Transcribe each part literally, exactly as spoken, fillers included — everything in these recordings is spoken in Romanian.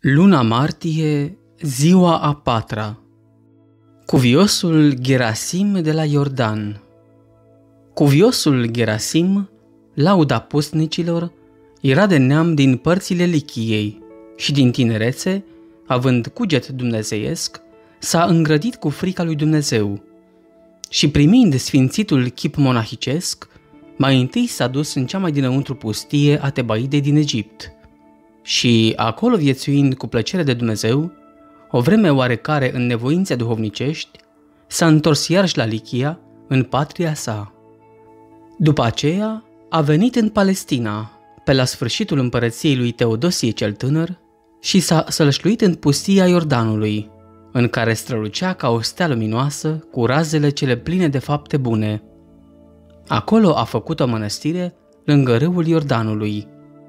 Luna martie, ziua a patra. Cuviosul Gerasim de la Iordan. Cuviosul Gerasim, lauda pusnicilor, era de neam din părțile Lichiei și din tinerețe, având cuget dumnezeiesc, s-a îngrădit cu frica lui Dumnezeu și primind sfințitul chip monahicesc, mai întâi s-a dus în cea mai dinăuntru pustie a Tebaidei din Egipt și, acolo viețuind cu plăcere de Dumnezeu, o vreme oarecare în nevoințe duhovnicești, s-a întors iarăși la Lichia, în patria sa. După aceea a venit în Palestina, pe la sfârșitul împărăției lui Teodosie cel tânăr, și s-a sălășluit în pustia Iordanului, în care strălucea ca o stea luminoasă cu razele cele pline de fapte bune. Acolo a făcut o mănăstire lângă râul Iordanului.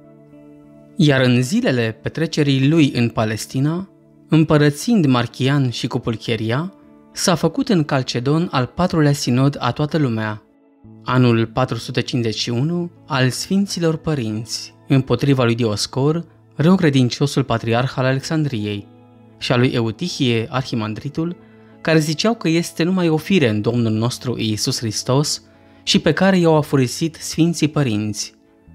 Iar în zilele petrecerii lui în Palestina, împărățind Marchian și cu Pulcheria, s-a făcut în Calcedon al patrulea sinod a toată lumea, anul patru sute cincizeci și unu al Sfinților Părinți, împotriva lui Dioscor, rău-credinciosul patriarh al Alexandriei, și a lui Eutihie, arhimandritul, care ziceau că este numai o fire în Domnul nostru Iisus Hristos și pe care i-au afurisit Sfinții Părinți.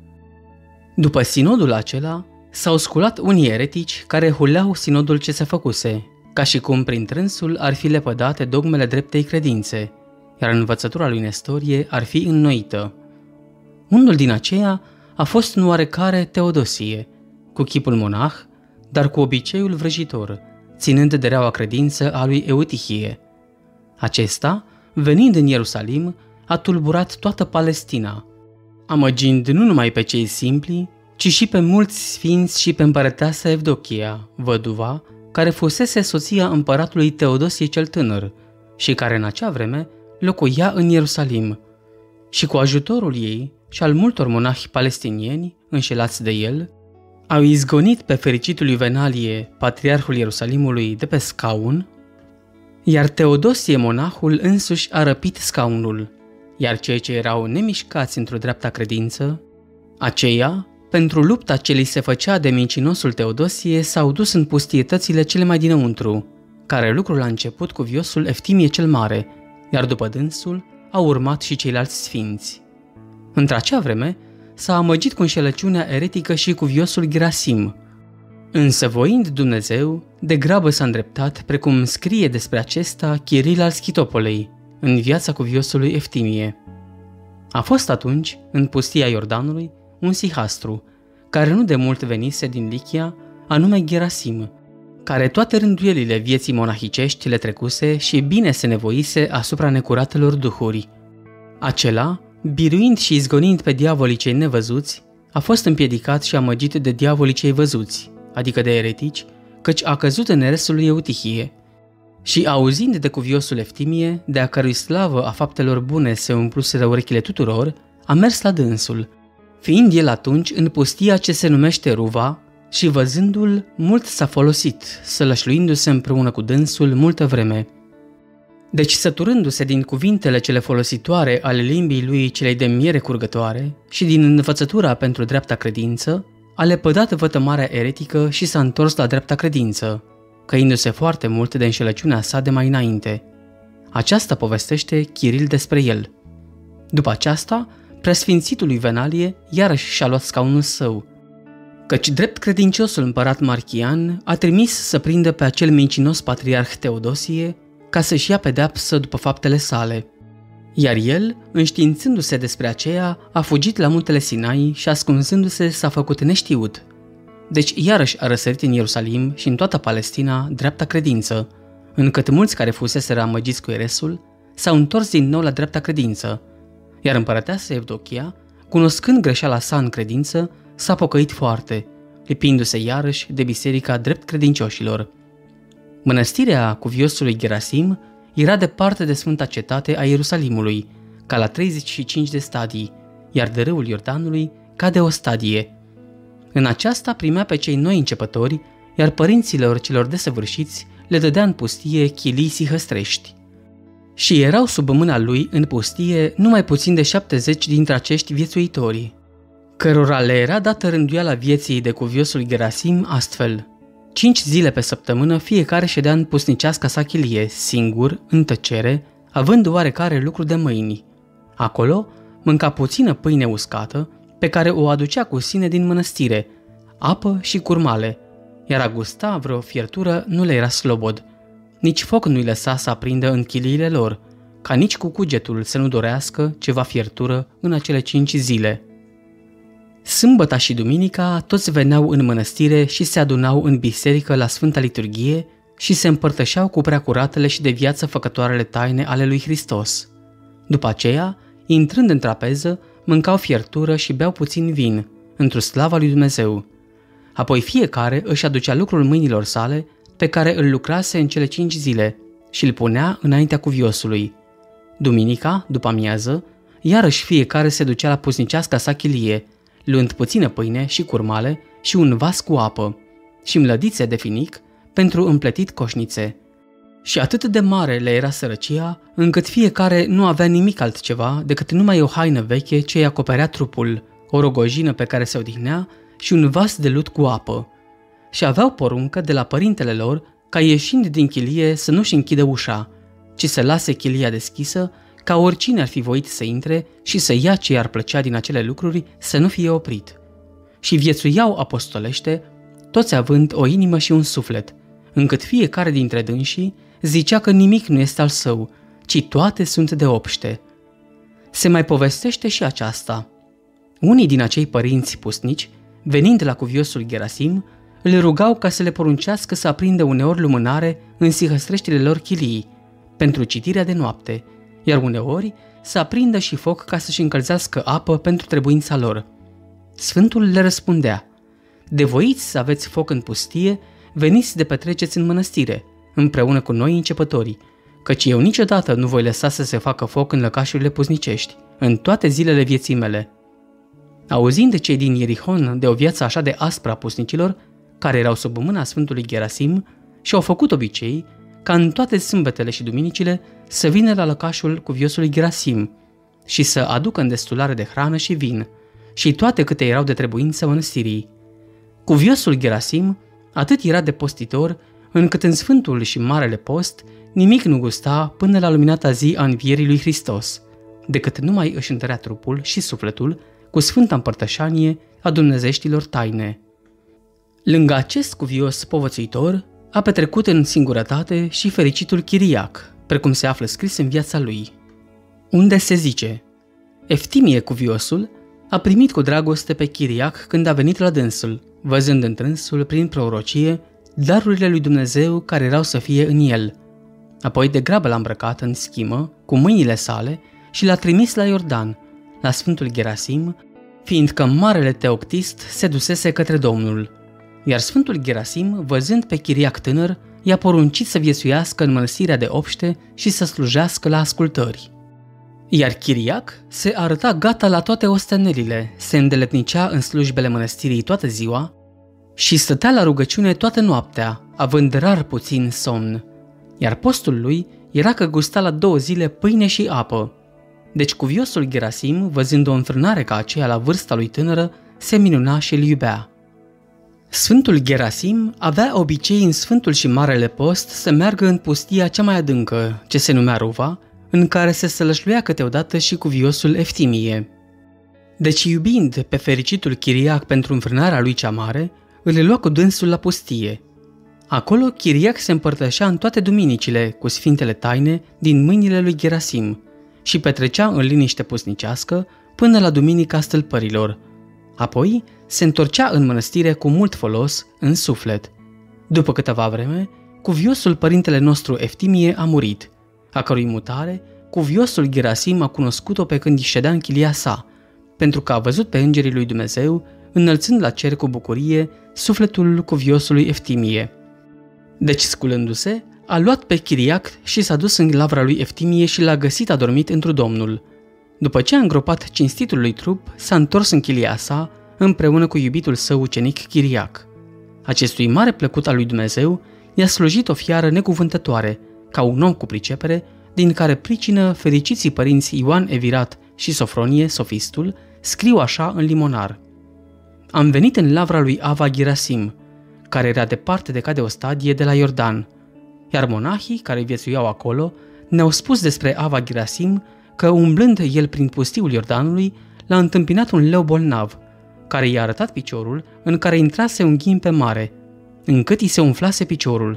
După sinodul acela, s-au sculat unii eretici care huleau sinodul ce se făcuse, ca și cum prin trânsul ar fi lepădate dogmele dreptei credințe, iar învățătura lui Nestorie ar fi înnoită. Unul din aceia a fost un oarecare Teodosie, cu chipul monah, dar cu obiceiul vrăjitor, ținând de reaua credință a lui Eutihie. Acesta, venind în Ierusalim, a tulburat toată Palestina, amăgind nu numai pe cei simpli, ci și pe mulți sfinți și pe împărăteasa Evdochia, văduva, care fusese soția împăratului Teodosie cel tânăr și care în acea vreme locuia în Ierusalim, și cu ajutorul ei și al multor monahi palestinieni înșelați de el, au izgonit pe fericitul Iuvenalie, patriarhul Ierusalimului, de pe scaun, iar Teodosie monahul însuși a răpit scaunul, iar cei ce erau nemișcați într-o dreapta credință, aceia, pentru lupta ce li se făcea de mincinosul Teodosie, s-au dus în pustietățile cele mai dinăuntru, care lucrul a început cu viosul Eftimie cel Mare, iar după dânsul au urmat și ceilalți sfinți. Într-acea vreme s-a amăgit cu înșelăciunea eretică și cu viosul Gerasim, însă voind Dumnezeu, de grabă s-a îndreptat, precum scrie despre acesta Chiril al Schitopolei, în viața cuviosului Eftimie. A fost atunci, în pustia Iordanului, un sihastru, care nu de mult venise din Lichia, anume Gerasim, care toate rânduielile vieții monahicești le trecuse și bine se nevoise asupra necuratelor duhuri. Acela, biruind și izgonind pe diavolii cei nevăzuți, a fost împiedicat și amăgit de diavolii cei văzuți, adică de eretici, căci a căzut în eresul lui Eutihie. Și auzind de cuviosul Eftimie, de a cărui slavă a faptelor bune se umpluseră urechile tuturor, a mers la dânsul, fiind el atunci în pustia ce se numește Ruva, și văzându-l, mult s-a folosit, sălășluindu-se împreună cu dânsul multă vreme. Deci, săturându-se din cuvintele cele folositoare ale limbii lui celei de miere curgătoare și din învățătura pentru dreapta credință, a lepădat vătămarea eretică și s-a întors la dreapta credință, căindu-se foarte mult de înșelăciunea sa de mai înainte. Aceasta povestește Chiril despre el. După aceasta, preasfințitul Iuvenalie iarăși și-a luat scaunul său, căci drept credinciosul împărat Marchian a trimis să prindă pe acel mincinos patriarh Teodosie ca să-și ia pedeapsă după faptele sale. Iar el, înștiințându-se despre aceea, a fugit la muntele Sinai și, ascunzându-se, s-a făcut neștiut. Deci iarăși a răsărit în Ierusalim și în toată Palestina dreapta credință, încât mulți care fuseseră amăgiți cu eresul s-au întors din nou la dreapta credință, iar împărăteasa Evdochia, cunoscând greșeala sa în credință, s-a pocăit foarte, lipindu-se iarăși de biserica drept credincioșilor. Mănăstirea cuviosului Gerasim era departe de sfânta cetate a Ierusalimului, ca la treizeci și cinci de stadii, iar de râul Iordanului ca de o stadie. În aceasta primea pe cei noi începători, iar părinților celor desăvârșiți le dădea în pustie chilii sihăstrești. Și erau sub mâna lui în pustie numai puțin de șaptezeci dintre acești viețuitori, cărora le era dată rânduiala vieții de cuviosul Gerasim astfel: Cinci zile pe săptămână fiecare ședea în pusniceasca sa chilie, singur, în tăcere, având oarecare lucru de mâini. Acolo mânca puțină pâine uscată, pe care o aducea cu sine din mănăstire, apă și curmale, iar a gusta vreo fiertură nu le era slobod. Nici foc nu-i lăsa să aprindă în chiliile lor, ca nici cu cugetul să nu dorească ceva fiertură în acele cinci zile. Sâmbăta și duminica toți veneau în mănăstire și se adunau în biserică la Sfânta Liturghie și se împărtășeau cu preacuratele și de viață făcătoarele taine ale lui Hristos. După aceea, intrând în trapeză, mâncau fiertură și beau puțin vin, într-o slava lui Dumnezeu. Apoi fiecare își aducea lucrul mâinilor sale pe care îl lucrase în cele cinci zile și îl punea înaintea cuviosului. Duminica, după amiază, iarăși fiecare se ducea la pusniceasca sa chilie, luând puțină pâine și curmale și un vas cu apă și mlădițe de finic pentru împletit coșnițe. Și atât de mare le era sărăcia, încât fiecare nu avea nimic altceva decât numai o haină veche ce îi acoperea trupul, o rogojină pe care se odihnea și un vas de lut cu apă. Și aveau poruncă de la părintele lor ca ieșind din chilie să nu-și închidă ușa, ci să lase chilia deschisă, ca oricine ar fi voit să intre și să ia ce i-ar plăcea din acele lucruri să nu fie oprit. Și viețuiau apostolește, toți având o inimă și un suflet, încât fiecare dintre dânsii zicea că nimic nu este al său, ci toate sunt de obște. Se mai povestește și aceasta. Unii din acei părinți pusnici, venind la cuviosul Gerasim, îl rugau ca să le poruncească să aprindă uneori lumânare în sihăstreștile lor chilii, pentru citirea de noapte, iar uneori să aprindă și foc ca să-și încălzească apă pentru trebuința lor. Sfântul le răspundea: de voiți să aveți foc în pustie, veniți de petreceți în mănăstire, împreună cu noi începătorii, căci eu niciodată nu voi lăsa să se facă foc în lăcașurile pusnicești, în toate zilele vieții mele. Auzind cei din Ierihon de o viață așa de aspră a pusnicilor, care erau sub mâna Sfântului Gerasim, și-au făcut obicei ca în toate sâmbetele și duminicile să vină la lăcașul cuviosului Gerasim și să aducă în destulare de hrană și vin și toate câte erau de trebuință mănăstirii. Cuviosul Gerasim atât era de postitor, încât în Sfântul și Marele Post nimic nu gusta până la luminata zi a învierii lui Hristos, decât numai își întărea trupul și sufletul cu sfânta împărtășanie a dumnezeștilor taine. Lângă acest cuvios povățuitor a petrecut în singurătate și fericitul Chiriac, precum se află scris în viața lui, unde se zice: Eftimie cuviosul a primit cu dragoste pe Chiriac când a venit la dânsul, văzând întrânsul prin prorocie darurile lui Dumnezeu care erau să fie în el. Apoi de grabă l-a îmbrăcat în schimă cu mâinile sale și l-a trimis la Iordan, la Sfântul Gerasim, fiindcă marele teoctist se dusese către Domnul. Iar Sfântul Gerasim, văzând pe Chiriac tânăr, i-a poruncit să viețuiască în mănăstirea de obște și să slujească la ascultări. Iar Chiriac se arăta gata la toate ostenelile, se îndeletnicea în slujbele mănăstirii toată ziua și stătea la rugăciune toată noaptea, având rar puțin somn. Iar postul lui era că gusta la două zile pâine și apă. Deci cuviosul Gerasim, văzând o înfrânare ca aceea la vârsta lui tânără, se minuna și îl iubea. Sfântul Gerasim avea obicei în Sfântul și Marele Post să meargă în pustia cea mai adâncă, ce se numea Ruva, în care se sălășluia câteodată și cuviosul Eftimie. Deci, iubind pe fericitul Chiriac pentru înfrânarea lui cea mare, îl lua cu dânsul la pustie. Acolo Chiriac se împărtășea în toate duminicile cu sfintele taine din mâinile lui Gerasim și petrecea în liniște pusnicească până la duminica stâlpărilor. Apoi se întorcea în mănăstire cu mult folos în suflet. După câteva vreme, cuviosul părintele nostru Eftimie a murit, a cărui mutare cuviosul Gerasim a cunoscut-o pe când ședea în chilia sa, pentru că a văzut pe îngerii lui Dumnezeu înălțând la cer cu bucurie sufletul cuviosului Eftimie. Deci, sculându-se, a luat pe Chiriac și s-a dus în lavra lui Eftimie și l-a găsit adormit întru Domnul. După ce a îngropat cinstitul lui trup, s-a întors în chilia sa împreună cu iubitul său ucenic Chiriac. Acestui mare plăcut al lui Dumnezeu i-a slujit o fiară necuvântătoare, ca un om cu pricepere, din care pricină fericiții părinți Ioan Evirat și Sofronie, sofistul, scriu așa în limonar: Am venit în lavra lui Ava Gerasim, care era departe de ca de o stadie de la Iordan. Iar monahii care viețuiau acolo ne-au spus despre Ava Gherasim că, umblând el prin pustiul Iordanului, l-a întâmpinat un leu bolnav, care i-a arătat piciorul în care intrase un ghim pe mare, încât i se umflase piciorul.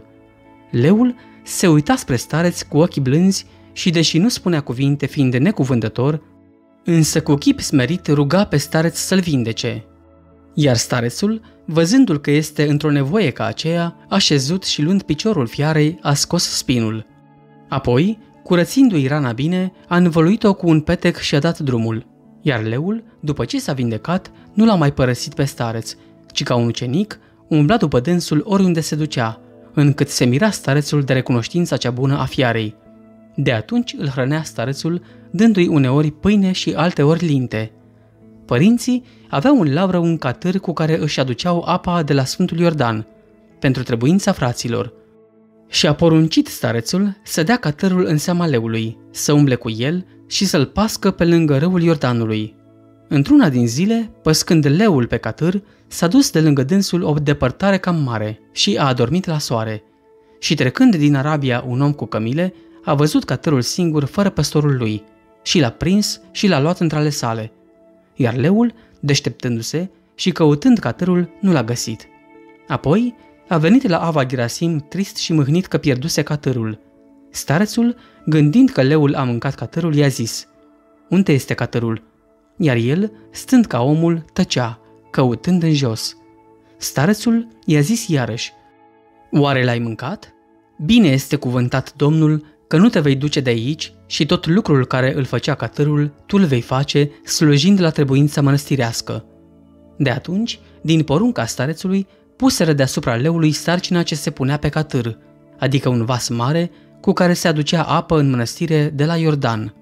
Leul se uita spre stareț cu ochii blânzi și, deși nu spunea cuvinte fiind necuvântător, însă cu chip smerit ruga pe stareț să-l vindece. Iar starețul, văzându-l că este într-o nevoie ca aceea, a șezut și, luând piciorul fiarei, a scos spinul. Apoi, curățindu-i rana bine, a învăluit-o cu un petec și a dat drumul. Iar leul, după ce s-a vindecat, nu l-a mai părăsit pe stareț, ci ca un ucenic umbla după dânsul oriunde se ducea, încât se mira starețul de recunoștința cea bună a fiarei. De atunci îl hrănea starețul, dându-i uneori pâine și alteori linte. Părinții aveau în lavră un catâr cu care își aduceau apa de la Sfântul Iordan, pentru trebuința fraților. Și a poruncit starețul să dea catârul în seama leului, să umble cu el și să-l pască pe lângă râul Iordanului. Într-una din zile, păscând leul pe catâr, s-a dus de lângă dânsul o depărtare cam mare și a adormit la soare. Și trecând din Arabia un om cu cămile, a văzut catârul singur fără păstorul lui și l-a prins și l-a luat între ale sale. Iar leul, deșteptându-se și căutând catârul, nu l-a găsit. Apoi a venit la Ava Gherasim trist și mâhnit că pierduse catârul. Starețul, gândind că leul a mâncat catârul, i-a zis: "Unde este catârul?" Iar el, stând ca omul, tăcea, căutând în jos. Starețul i-a zis iarăși: "Oare l-ai mâncat? Bine este cuvântat Domnul că nu te vei duce de aici și tot lucrul care îl făcea catârul tu îl vei face, slujind la trebuința mănăstirească." De atunci, din porunca starețului, puseră deasupra leului sarcina ce se punea pe catâr, adică un vas mare cu care se aducea apă în mănăstire de la Iordan.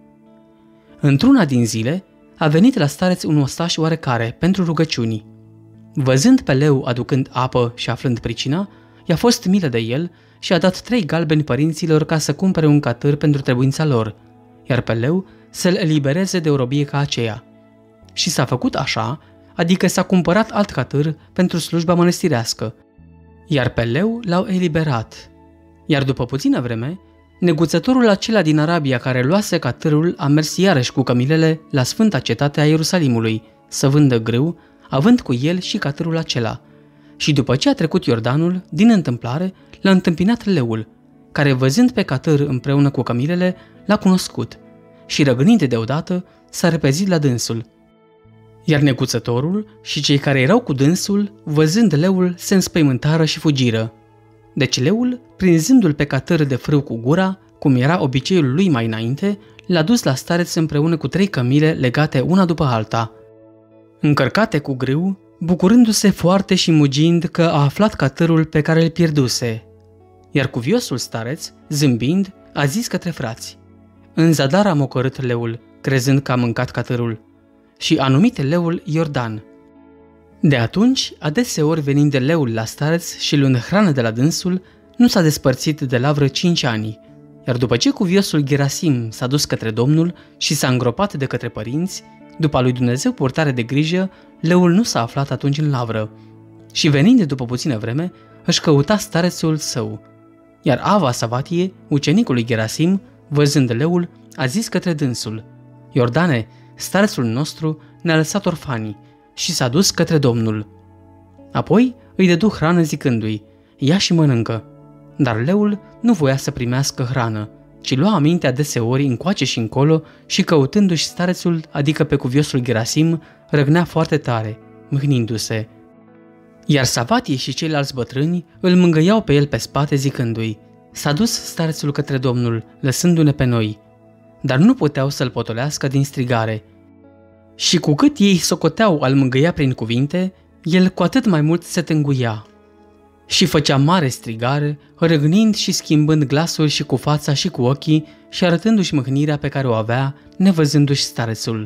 Într-una din zile, a venit la stareț un ostaș oarecare pentru rugăciuni. Văzând pe leu aducând apă și aflând pricina, i-a fost milă de el și a dat trei galbeni părinților ca să cumpere un catâr pentru trebuința lor, iar pe leu să-l elibereze de o robie ca aceea. Și s-a făcut așa, adică s-a cumpărat alt catâr pentru slujba mănăstirească, iar pe leu l-au eliberat. Iar după puțină vreme, neguțătorul acela din Arabia care luase catârul a mers iarăși cu cămilele la sfânta cetate a Ierusalimului să vândă grâu, având cu el și catârul acela. Și după ce a trecut Iordanul, din întâmplare, l-a întâmpinat leul, care, văzând pe catâr împreună cu cămilele, l-a cunoscut și, răgânind deodată, s-a repezit la dânsul. Iar neguțătorul și cei care erau cu dânsul, văzând leul, se înspăimântară și fugiră. Deci leul, prinzându-l pe catâr de frâu cu gura, cum era obiceiul lui mai înainte, l-a dus la stareț împreună cu trei cămile legate una după alta, încărcate cu grâu, bucurându-se foarte și mugind că a aflat catârul pe care îl pierduse. Iar cuviosul stareț, zâmbind, a zis către frați: "În zadar am ocărât leul, crezând că a mâncat catârul." Și a numit leul Iordan. De atunci, adeseori venind de leul la stareț și luând hrană de la dânsul, nu s-a despărțit de la vreo cinci ani. Iar după ce cuviosul Gherasim s-a dus către Domnul și s-a îngropat de către părinți, după a lui Dumnezeu purtare de grijă, leul nu s-a aflat atunci în lavră. Și venind de după puțină vreme, își căuta starețul său. Iar Ava Savatie, ucenicul lui Gherasim, văzând leul, a zis către dânsul: "Iordane, starețul nostru ne-a lăsat orfanii," și s-a dus către Domnul. Apoi îi dădu hrană zicându-i: "Ia și mănâncă." Dar leul nu voia să primească hrană, ci lua aminte adeseori încoace și încolo și, căutându-și starețul, adică pe cuviosul Gherasim, răgnea foarte tare, mâhnindu-se. Iar Savatie și ceilalți bătrâni îl mângâiau pe el pe spate zicându-i: "S-a dus starețul către Domnul, lăsându-ne pe noi." Dar nu puteau să-l potolească din strigare. Și cu cât ei socoteau al mângâia prin cuvinte, el cu atât mai mult se tânguia. Și făcea mare strigare, răgnind și schimbând glasul și cu fața și cu ochii și arătându-și mâhnirea pe care o avea, nevăzându-și starețul.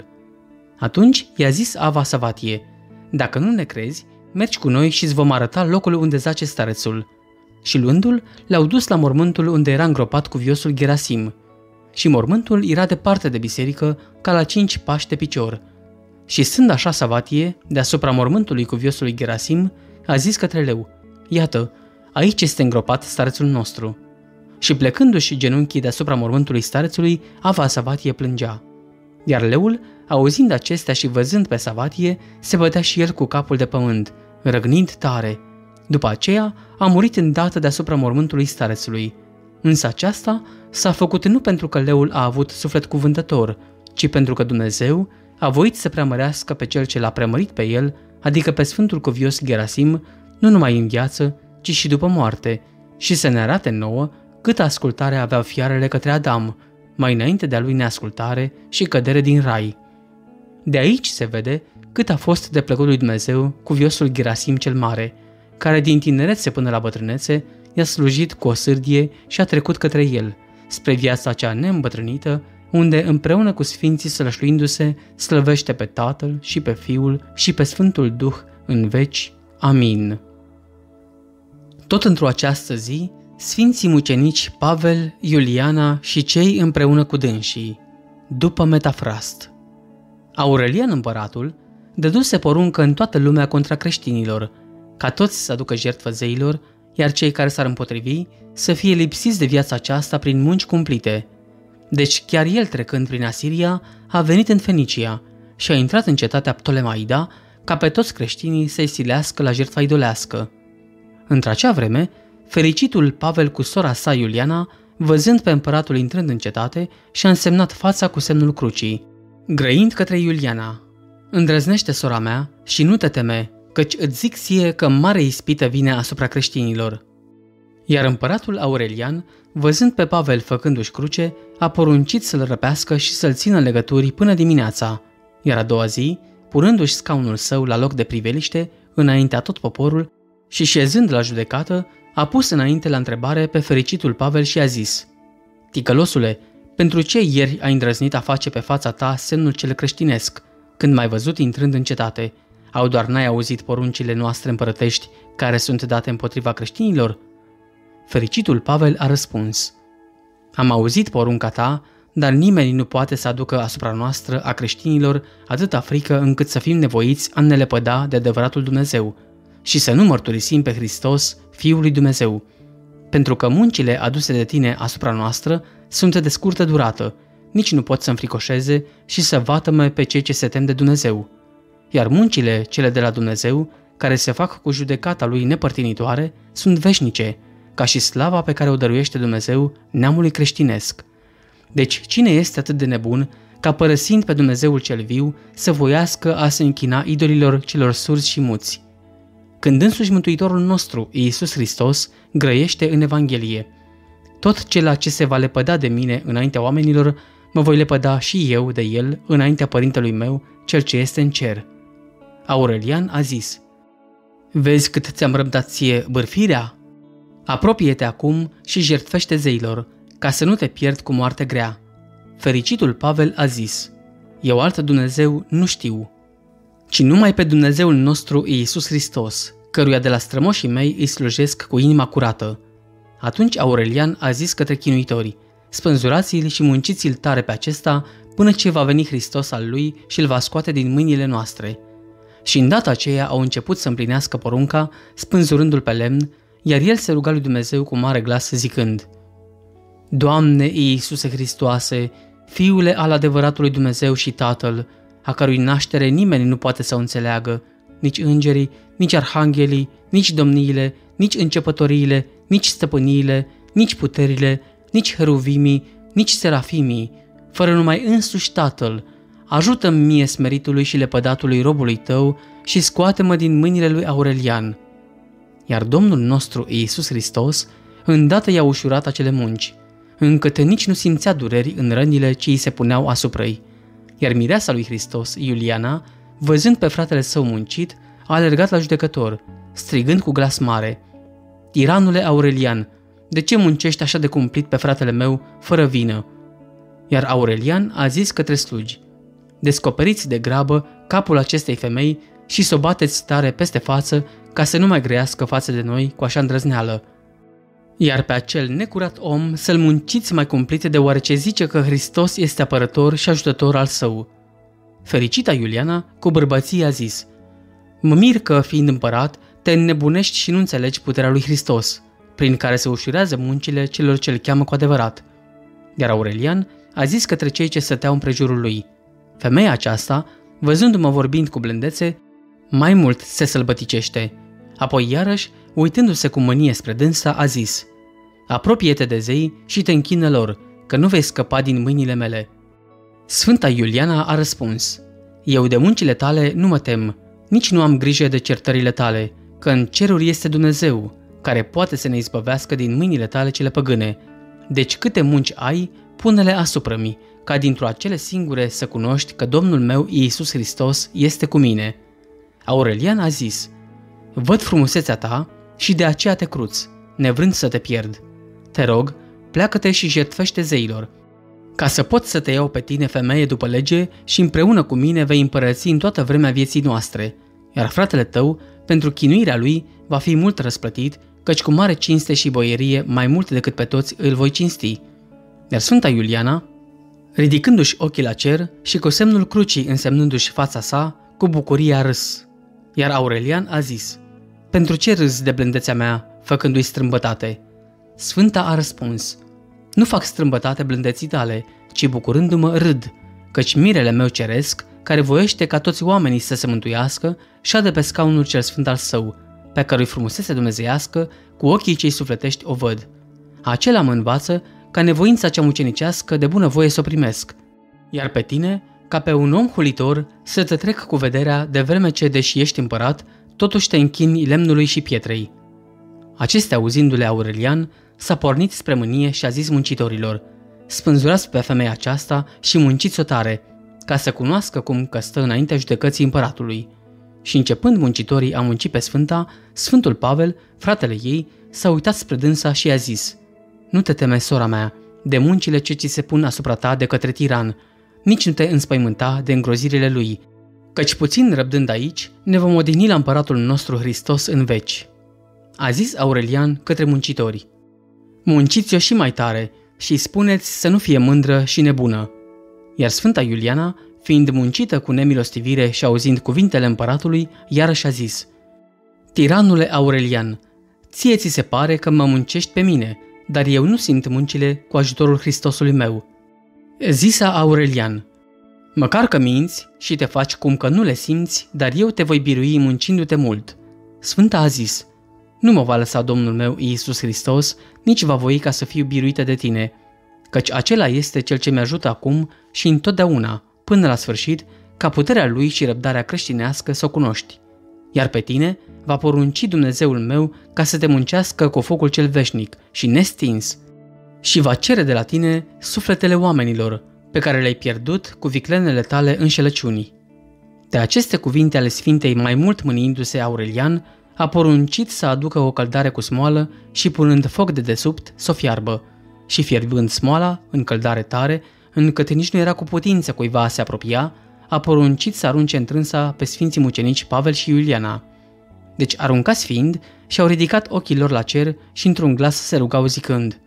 Atunci i-a zis Ava Savatie: "Dacă nu ne crezi, mergi cu noi și îți vom arăta locul unde zace starețul." Și luându-l, l-au dus la mormântul unde era îngropat cuviosul Gherasim. Și mormântul era departe de biserică, ca la cinci pași de picior. Și stând așa Savatie, deasupra mormântului cuviosului Gherasim, a zis către leu: iată, aici este îngropat starețul nostru. Și plecându-și genunchii deasupra mormântului starețului, Ava Savatie plângea. Iar leul, auzind acestea și văzând pe Savatie, se bătea și el cu capul de pământ, răgnind tare. După aceea, a murit îndată deasupra mormântului starețului. Însă aceasta s-a făcut nu pentru că leul a avut suflet cuvântător, ci pentru că Dumnezeu a voit să preamărească pe cel ce l-a preamărit pe el, adică pe Sfântul Cuvios Gerasim, nu numai în viață, ci și după moarte, și să ne arate nouă câtă ascultare aveau fiarele către Adam, mai înainte de a lui neascultare și cădere din rai. De aici se vede cât a fost de plăcut lui Dumnezeu Cuviosul Gerasim cel Mare, care din tinerețe până la bătrânețe i-a slujit cu o sârdie și a trecut către el, spre viața cea neîmbătrânită, unde împreună cu sfinții sălășluindu-se slăvește pe Tatăl și pe Fiul și pe Sfântul Duh în veci. Amin. Tot într-o această zi, sfinții mucenici Pavel, Iuliana și cei împreună cu dânsii, după Metafrast. Aurelian împăratul dăduse poruncă în toată lumea contra creștinilor, ca toți să aducă jertfă zeilor, iar cei care s-ar împotrivi să fie lipsiți de viața aceasta prin munci cumplite. Deci chiar el, trecând prin Asiria, a venit în Fenicia și a intrat în cetatea Ptolemaida, ca pe toți creștinii să-i silească la jertfa idolească. Într-acea vreme, fericitul Pavel cu sora sa Iuliana, văzând pe împăratul intrând în cetate, și-a însemnat fața cu semnul crucii, grăind către Iuliana: „Îndrăznește, sora mea, și nu te teme, căci îți zic ție că mare ispită vine asupra creștinilor.” Iar împăratul Aurelian, văzând pe Pavel făcându-și cruce, a poruncit să-l răpească și să-l țină în legături până dimineața, iar a doua zi, punându-și scaunul său la loc de priveliște, înaintea tot poporul, și șezând la judecată, a pus înainte la întrebare pe fericitul Pavel și a zis: „Ticălosule, pentru ce ieri ai îndrăznit a face pe fața ta semnul cel creștinesc, când m-ai văzut intrând în cetate? Au doar n-ai auzit poruncile noastre împărătești care sunt date împotriva creștinilor?” Fericitul Pavel a răspuns: „Am auzit porunca ta, dar nimeni nu poate să aducă asupra noastră a creștinilor atâta frică încât să fim nevoiți a ne lepăda de adevăratul Dumnezeu și să nu mărturisim pe Hristos, Fiul lui Dumnezeu, pentru că muncile aduse de tine asupra noastră sunt de scurtă durată, nici nu pot să înfricoșeze și să vatăme pe cei ce se tem de Dumnezeu. Iar muncile cele de la Dumnezeu, care se fac cu judecata lui nepărtinitoare, sunt veșnice, ca și slava pe care o dăruiește Dumnezeu neamului creștinesc. Deci cine este atât de nebun ca, părăsind pe Dumnezeul cel viu, să voiască a se închina idolilor celor surzi și muți? Când însuși Mântuitorul nostru, Iisus Hristos, grăiește în Evanghelie: „Tot cela ce se va lepăda de mine înaintea oamenilor, mă voi lepăda și eu de el înaintea Părintelui meu, cel ce este în cer.” Aurelian a zis: „Vezi cât ți-am răbdat ție bârfirea? Apropie-te acum și jertfește zeilor, ca să nu te pierd cu moarte grea.” Fericitul Pavel a zis: „Eu alt Dumnezeu nu știu, ci numai pe Dumnezeul nostru Iisus Hristos, căruia de la strămoșii mei îi slujesc cu inima curată.” Atunci Aurelian a zis către chinuitori: „Spânzurați-l și munciți-l tare pe acesta, până ce va veni Hristos al lui și îl va scoate din mâinile noastre.” Și în data aceea au început să împlinească porunca, spânzurându-l pe lemn, iar el se ruga lui Dumnezeu cu mare glas zicând: „Doamne Iisuse Hristoase, Fiule al adevăratului Dumnezeu și Tatăl, a cărui naștere nimeni nu poate să o înțeleagă, nici îngerii, nici arhanghelii, nici domniile, nici începătoriile, nici stăpâniile, nici puterile, nici heruvimii, nici serafimii, fără numai însuși Tatăl, ajută-mi mie smeritului și lepădatului robului tău și scoate-mă din mâinile lui Aurelian.” Iar Domnul nostru Iisus Hristos îndată i-a ușurat acele munci, încât nici nu simțea dureri în rănile ce îi se puneau asupra ei. Iar mireasa lui Hristos, Iuliana, văzând pe fratele său muncit, a alergat la judecător, strigând cu glas mare: „Tiranule Aurelian, de ce muncești așa de cumplit pe fratele meu, fără vină?” Iar Aurelian a zis către slugi: „Descoperiți de grabă capul acestei femei și s-o bateți tare peste față, ca să nu mai grăiască față de noi cu așa îndrăzneală. Iar pe acel necurat om să-l munciți mai cumplit, deoarece zice că Hristos este apărător și ajutător al său.” Fericita Iuliana cu bărbăție a zis: „Mă mir că, fiind împărat, te înnebunești și nu înțelegi puterea lui Hristos, prin care se ușurează muncile celor ce îl cheamă cu adevărat. Iar Aurelian a zis către cei ce stăteau împrejurul lui: femeia aceasta, văzându-mă vorbind cu blândețe, mai mult se sălbăticește. Apoi iarăși, uitându-se cu mânie spre dânsa, a zis: apropie-te de zei și te închină lor, că nu vei scăpa din mâinile mele. Sfânta Iuliana a răspuns: eu de muncile tale nu mă tem, nici nu am grijă de certările tale, că în ceruri este Dumnezeu, care poate să ne izbăvească din mâinile tale cele păgâne. Deci câte munci ai, pune-le asupra-mi, ca dintr-o acele singure să cunoști că Domnul meu Iisus Hristos este cu mine. Aurelian a zis: văd frumusețea ta și de aceea te cruț, nevrând să te pierd. Te rog, pleacă-te și jertfește zeilor, ca să pot să te iau pe tine, femeie, după lege, și împreună cu mine vei împărăți în toată vremea vieții noastre, iar fratele tău, pentru chinuirea lui, va fi mult răsplătit, căci cu mare cinste și boierie, mai mult decât pe toți, îl voi cinsti. Iar Sfânta Iuliana, ridicându-și ochii la cer și cu semnul crucii însemnându-și fața sa, cu bucurie a râs. Iar Aurelian a zis: pentru ce râzi de blândețea mea, făcându-i strâmbătate? Sfânta a răspuns: nu fac strâmbătate blândeții tale, ci bucurându-mă râd, căci mirele meu ceresc, care voiește ca toți oamenii să se mântuiască, șade pe scaunul cel sfânt al său, pe cărui frumusețe dumnezeiască, cu ochii cei sufletești o văd. Acela mă învață ca nevoința cea mucenicească de bună voie să o primesc, iar pe tine, ca pe un om hulitor, să te trec cu vederea, de vreme ce, deși ești împărat, totuși te închini lemnului și pietrei. Acestea, auzindu-le Aurelian, s-a pornit spre mânie și a zis muncitorilor: spânzurați pe femeia aceasta și munciți-o tare, ca să cunoască cum că stă înaintea judecății împăratului. Și începând muncitorii a munci pe Sfânta, Sfântul Pavel, fratele ei, s-a uitat spre dânsa și i-a zis: nu te teme, sora mea, de muncile ce ți se pun asupra ta de către tiran, nici nu te înspăimânta de îngrozirile lui, căci puțin răbdând aici, ne vom odihni la împăratul nostru Hristos în veci. A zis Aurelian către muncitori: munciți-o și mai tare și spuneți să nu fie mândră și nebună. Iar Sfânta Iuliana, fiind muncită cu nemilostivire și auzind cuvintele împăratului, iarăși a zis: tiranule Aurelian, ție ți se pare că mă muncești pe mine, dar eu nu simt muncile cu ajutorul Hristosului meu. Zisa Aurelian: măcar că minți și te faci cum că nu le simți, dar eu te voi birui muncindu-te mult. Sfânta a zis: nu mă va lăsa Domnul meu Iisus Hristos, nici va voi ca să fiu biruită de tine, căci acela este cel ce mi-ajută acum și întotdeauna, până la sfârșit, ca puterea lui și răbdarea creștinească să o cunoști. Iar pe tine va porunci Dumnezeul meu ca să te muncească cu focul cel veșnic și nestins, și va cere de la tine sufletele oamenilor, pe care le-ai pierdut cu viclenele tale înșelăciunii. De aceste cuvinte ale Sfintei, mai mult mâniindu-se Aurelian, a poruncit să aducă o căldare cu smoală și punând foc de desubt să o fiarbă, și fierbând smoala în căldare tare, încât nici nu era cu putință cuiva a se apropia, a poruncit să arunce întrânsa pe sfinții mucenici Pavel și Iuliana. Deci, aruncați fiind, și-au ridicat ochii lor la cer și într-un glas se rugau zicând: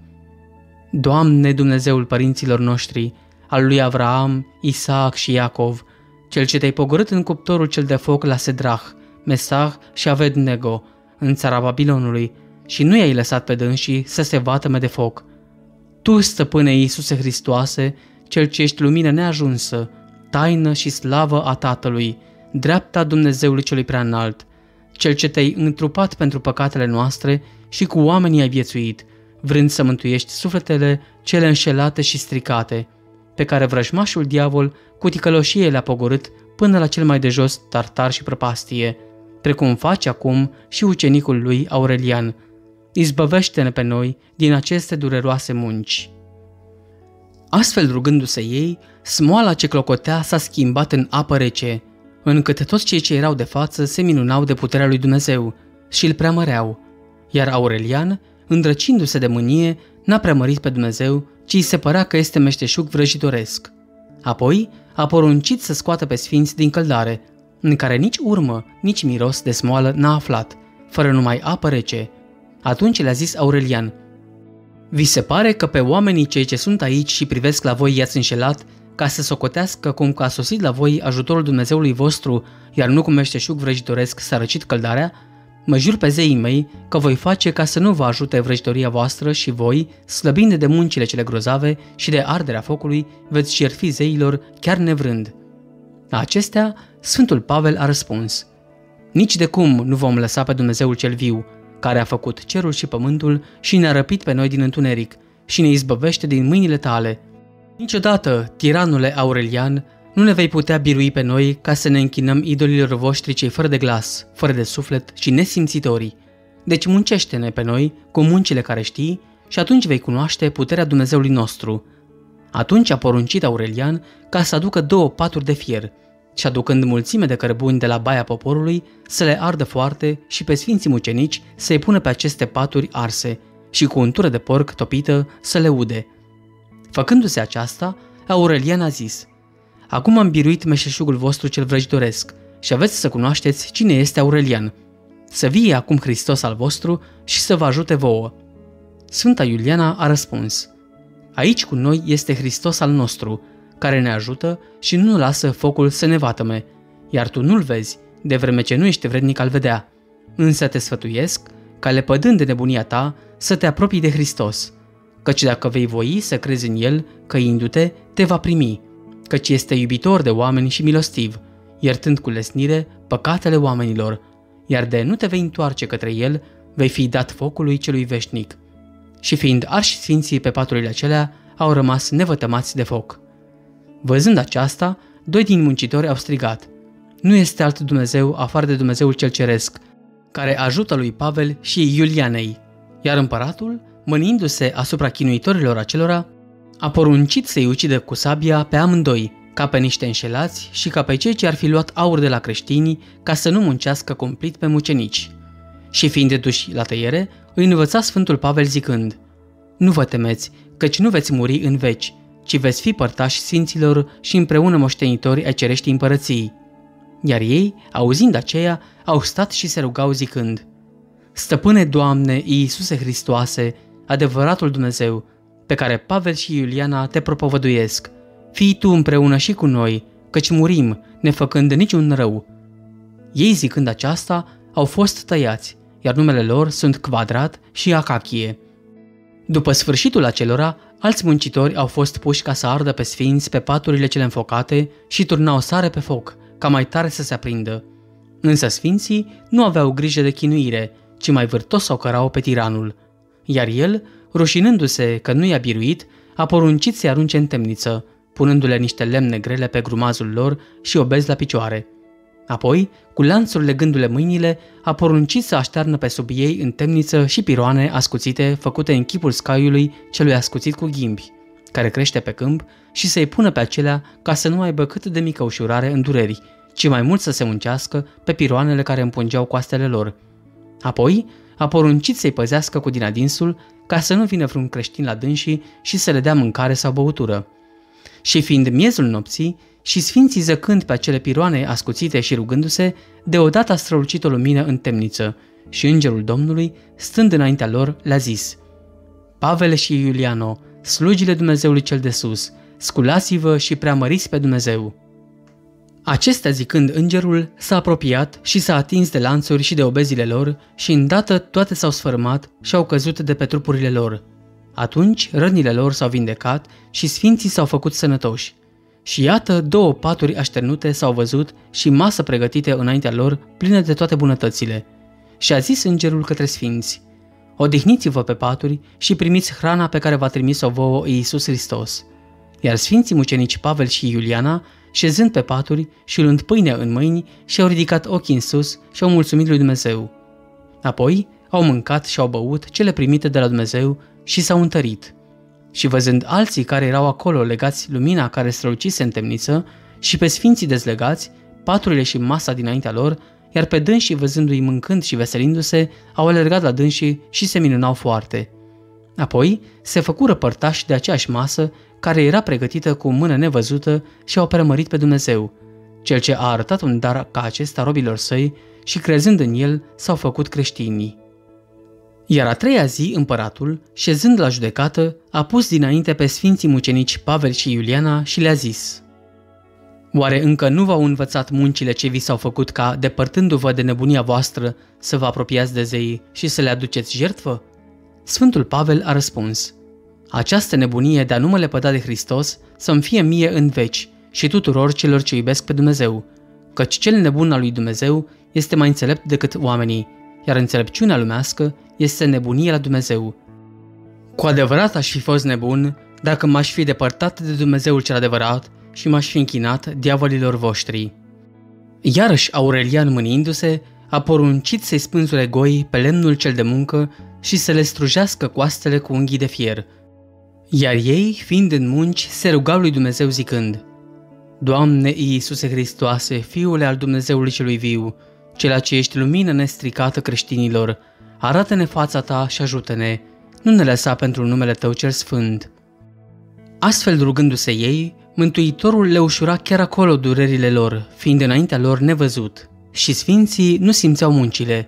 Doamne, Dumnezeul părinților noștri, al lui Avraam, Isaac și Iacov, cel ce te-ai pogorât în cuptorul cel de foc la Sedrah, Mesach și Abednego, în țara Babilonului, și nu i-ai lăsat pe dânsii să se vatăme de foc. Tu, stăpâne Iisuse Hristoase, cel ce ești lumină neajunsă, taină și slavă a Tatălui, dreapta Dumnezeului celui preaînalt, cel ce te-ai întrupat pentru păcatele noastre și cu oamenii ai viețuit, vrând să mântuiești sufletele cele înșelate și stricate, pe care vrăjmașul diavol cu ticăloșie le-a pogorât până la cel mai de jos tartar și prăpastie, precum face acum și ucenicul lui Aurelian. Izbăvește-ne pe noi din aceste dureroase munci. Astfel, rugându-se ei, smoala ce clocotea s-a schimbat în apă rece, încât toți cei ce erau de față se minunau de puterea lui Dumnezeu și îl preamăreau, iar Aurelian, îndrăcindu-se de mânie, n-a preamărit pe Dumnezeu, ci îi se părea că este meșteșug vrăjitoresc. Apoi a poruncit să scoată pe sfinți din căldare, în care nici urmă, nici miros de smoală n-a aflat, fără numai apă rece. Atunci le-a zis Aurelian: Vi se pare că pe oamenii cei ce sunt aici și privesc la voi i-ați înșelat, ca să socotească cum că a sosit la voi ajutorul Dumnezeului vostru, iar nu cu meșteșug vrăjitoresc s-a răcit căldarea? Mă jur pe zeii mei că voi face ca să nu vă ajute vrăjitoria voastră și voi, slăbind de muncile cele grozave și de arderea focului, veți jertfi zeilor chiar nevrând. La acestea, Sfântul Pavel a răspuns: nici de cum nu vom lăsa pe Dumnezeul cel viu, care a făcut cerul și pământul și ne-a răpit pe noi din întuneric și ne izbăvește din mâinile tale. Niciodată, tiranule Aurelian, nu ne vei putea birui pe noi ca să ne închinăm idolilor voștri cei fără de glas, fără de suflet și nesimțitorii. Deci muncește-ne pe noi cu muncile care știi și atunci vei cunoaște puterea Dumnezeului nostru. Atunci a poruncit Aurelian ca să aducă două paturi de fier și, aducând mulțime de cărbuni de la baia poporului, să le ardă foarte și pe sfinții mucenici să-i pună pe aceste paturi arse și cu untură de porc topită să le ude. Făcându-se aceasta, Aurelian a zis: acum am biruit meșteșugul vostru cel vrăjitoresc și aveți să cunoașteți cine este Aurelian. Să vie acum Hristos al vostru și să vă ajute vouă. Sfânta Iuliana a răspuns: aici cu noi este Hristos al nostru, care ne ajută și nu lasă focul să ne vatăme, iar tu nu-l vezi, de vreme ce nu ești vrednic al vedea. Însă te sfătuiesc, ca lepădând de nebunia ta, să te apropii de Hristos, căci dacă vei voi să crezi în El, căindu-te, te va primi, căci este iubitor de oameni și milostiv, iertând cu lesnire păcatele oamenilor, iar de nu te vei întoarce către El, vei fi dat focului celui veșnic. Și fiind arși sfinții pe paturile acelea, au rămas nevătămați de foc. Văzând aceasta, doi din muncitori au strigat: nu este alt Dumnezeu afară de Dumnezeul cel ceresc, care ajută lui Pavel și Iulianei. Iar împăratul, mâniindu-se asupra chinuitorilor acelora, a poruncit să-i ucidă cu sabia pe amândoi, ca pe niște înșelați și ca pe cei ce ar fi luat aur de la creștini ca să nu muncească cumplit pe mucenici. Și fiind duși la tăiere, îi învăța Sfântul Pavel zicând: nu vă temeți, căci nu veți muri în veci, ci veți fi părtași sfinților și împreună moștenitori ai cereștii împărăției. Iar ei, auzind aceea, au stat și se rugau zicând: Stăpâne Doamne, Iisuse Hristoase, adevăratul Dumnezeu, pe care Pavel și Iuliana te propovăduiesc, fii tu împreună și cu noi, căci murim, nefăcând niciun rău. Ei, zicând aceasta, au fost tăiați, iar numele lor sunt Quadrat și Acachie. După sfârșitul acelora, alți muncitori au fost puși ca să ardă pe sfinți pe paturile cele înfocate și turnau sare pe foc, ca mai tare să se aprindă. Însă sfinții nu aveau grijă de chinuire, ci mai vârtos o cărau pe tiranul. Iar el, rușinându-se că nu i-a biruit, a poruncit să-i arunce în temniță, punându-le niște lemne grele pe grumazul lor și obezi la picioare. Apoi, cu lanțuri legându-le mâinile, a poruncit să aștearnă pe sub ei în temniță și piroane ascuțite făcute în chipul scaiului celui ascuțit cu ghimbi, care crește pe câmp, și să-i pună pe acelea ca să nu aibă cât de mică ușurare în dureri, ci mai mult să se muncească pe piroanele care împungeau coastele lor. Apoi, a poruncit să-i păzească cu din adinsul ca să nu vină vreun creștin la dânsii și să le dea mâncare sau băutură. Și fiind miezul nopții, și sfinții zăcând pe acele piroane ascuțite și rugându-se, deodată a strălucit o lumină în temniță și îngerul Domnului, stând înaintea lor, le-a zis: Pavel și Iuliano, slugile Dumnezeului cel de sus, sculați-vă și preamăriți pe Dumnezeu. Acestea zicând, îngerul s-a apropiat și s-a atins de lanțuri și de obezile lor și îndată toate s-au sfărâmat și au căzut de pe trupurile lor. Atunci rănile lor s-au vindecat și sfinții s-au făcut sănătoși. Și iată, două paturi așternute s-au văzut și masă pregătită înaintea lor, plină de toate bunătățile. Și a zis îngerul către sfinți: Odihniți-vă pe paturi și primiți hrana pe care v-a trimis-o vouă Iisus Hristos. Iar sfinții mucenici Pavel și Iuliana, șezând pe paturi și luând pâinea în mâini, și-au ridicat ochii în sus și au mulțumit lui Dumnezeu. Apoi au mâncat și au băut cele primite de la Dumnezeu și s-au întărit. Și văzând alții care erau acolo legați lumina care strălucise în temniță și pe sfinții dezlegați, paturile și masa dinaintea lor, iar pe dânsii văzându-i mâncând și veselindu-se, au alergat la dânsii și se minunau foarte. Apoi se făcură părtași de aceeași masă care era pregătită cu mână nevăzută și au preamărit pe Dumnezeu, cel ce a arătat un dar ca acesta robilor săi și crezând în el s-au făcut creștinii. Iar a treia zi împăratul, șezând la judecată, a pus dinainte pe sfinții mucenici Pavel și Iuliana și le-a zis: Oare încă nu v-au învățat muncile ce vi s-au făcut ca, depărtându-vă de nebunia voastră, să vă apropiați de zei și să le aduceți jertfă? Sfântul Pavel a răspuns: această nebunie de a nu mă lepăda de Hristos să-mi fie mie în veci și tuturor celor ce iubesc pe Dumnezeu, căci cel nebun al lui Dumnezeu este mai înțelept decât oamenii, iar înțelepciunea lumească este nebunie la Dumnezeu. Cu adevărat aș fi fost nebun dacă m-aș fi depărtat de Dumnezeul cel adevărat și m-aș fi închinat diavolilor voștri. Iarăși Aurelian, mâniindu-se, a poruncit să-i spânzure goi pe lemnul cel de muncă și să le strujească coastele cu unghii de fier. Iar ei, fiind în munci, se rugau lui Dumnezeu zicând: Doamne Iisuse Hristoase, Fiule al Dumnezeului celui viu, cela ce ești lumină nestricată creștinilor, arată-ne fața ta și ajută-ne, nu ne lăsa pentru numele tău cel sfânt. Astfel, rugându-se ei, Mântuitorul le ușura chiar acolo durerile lor, fiind înaintea lor nevăzut, și sfinții nu simțeau muncile.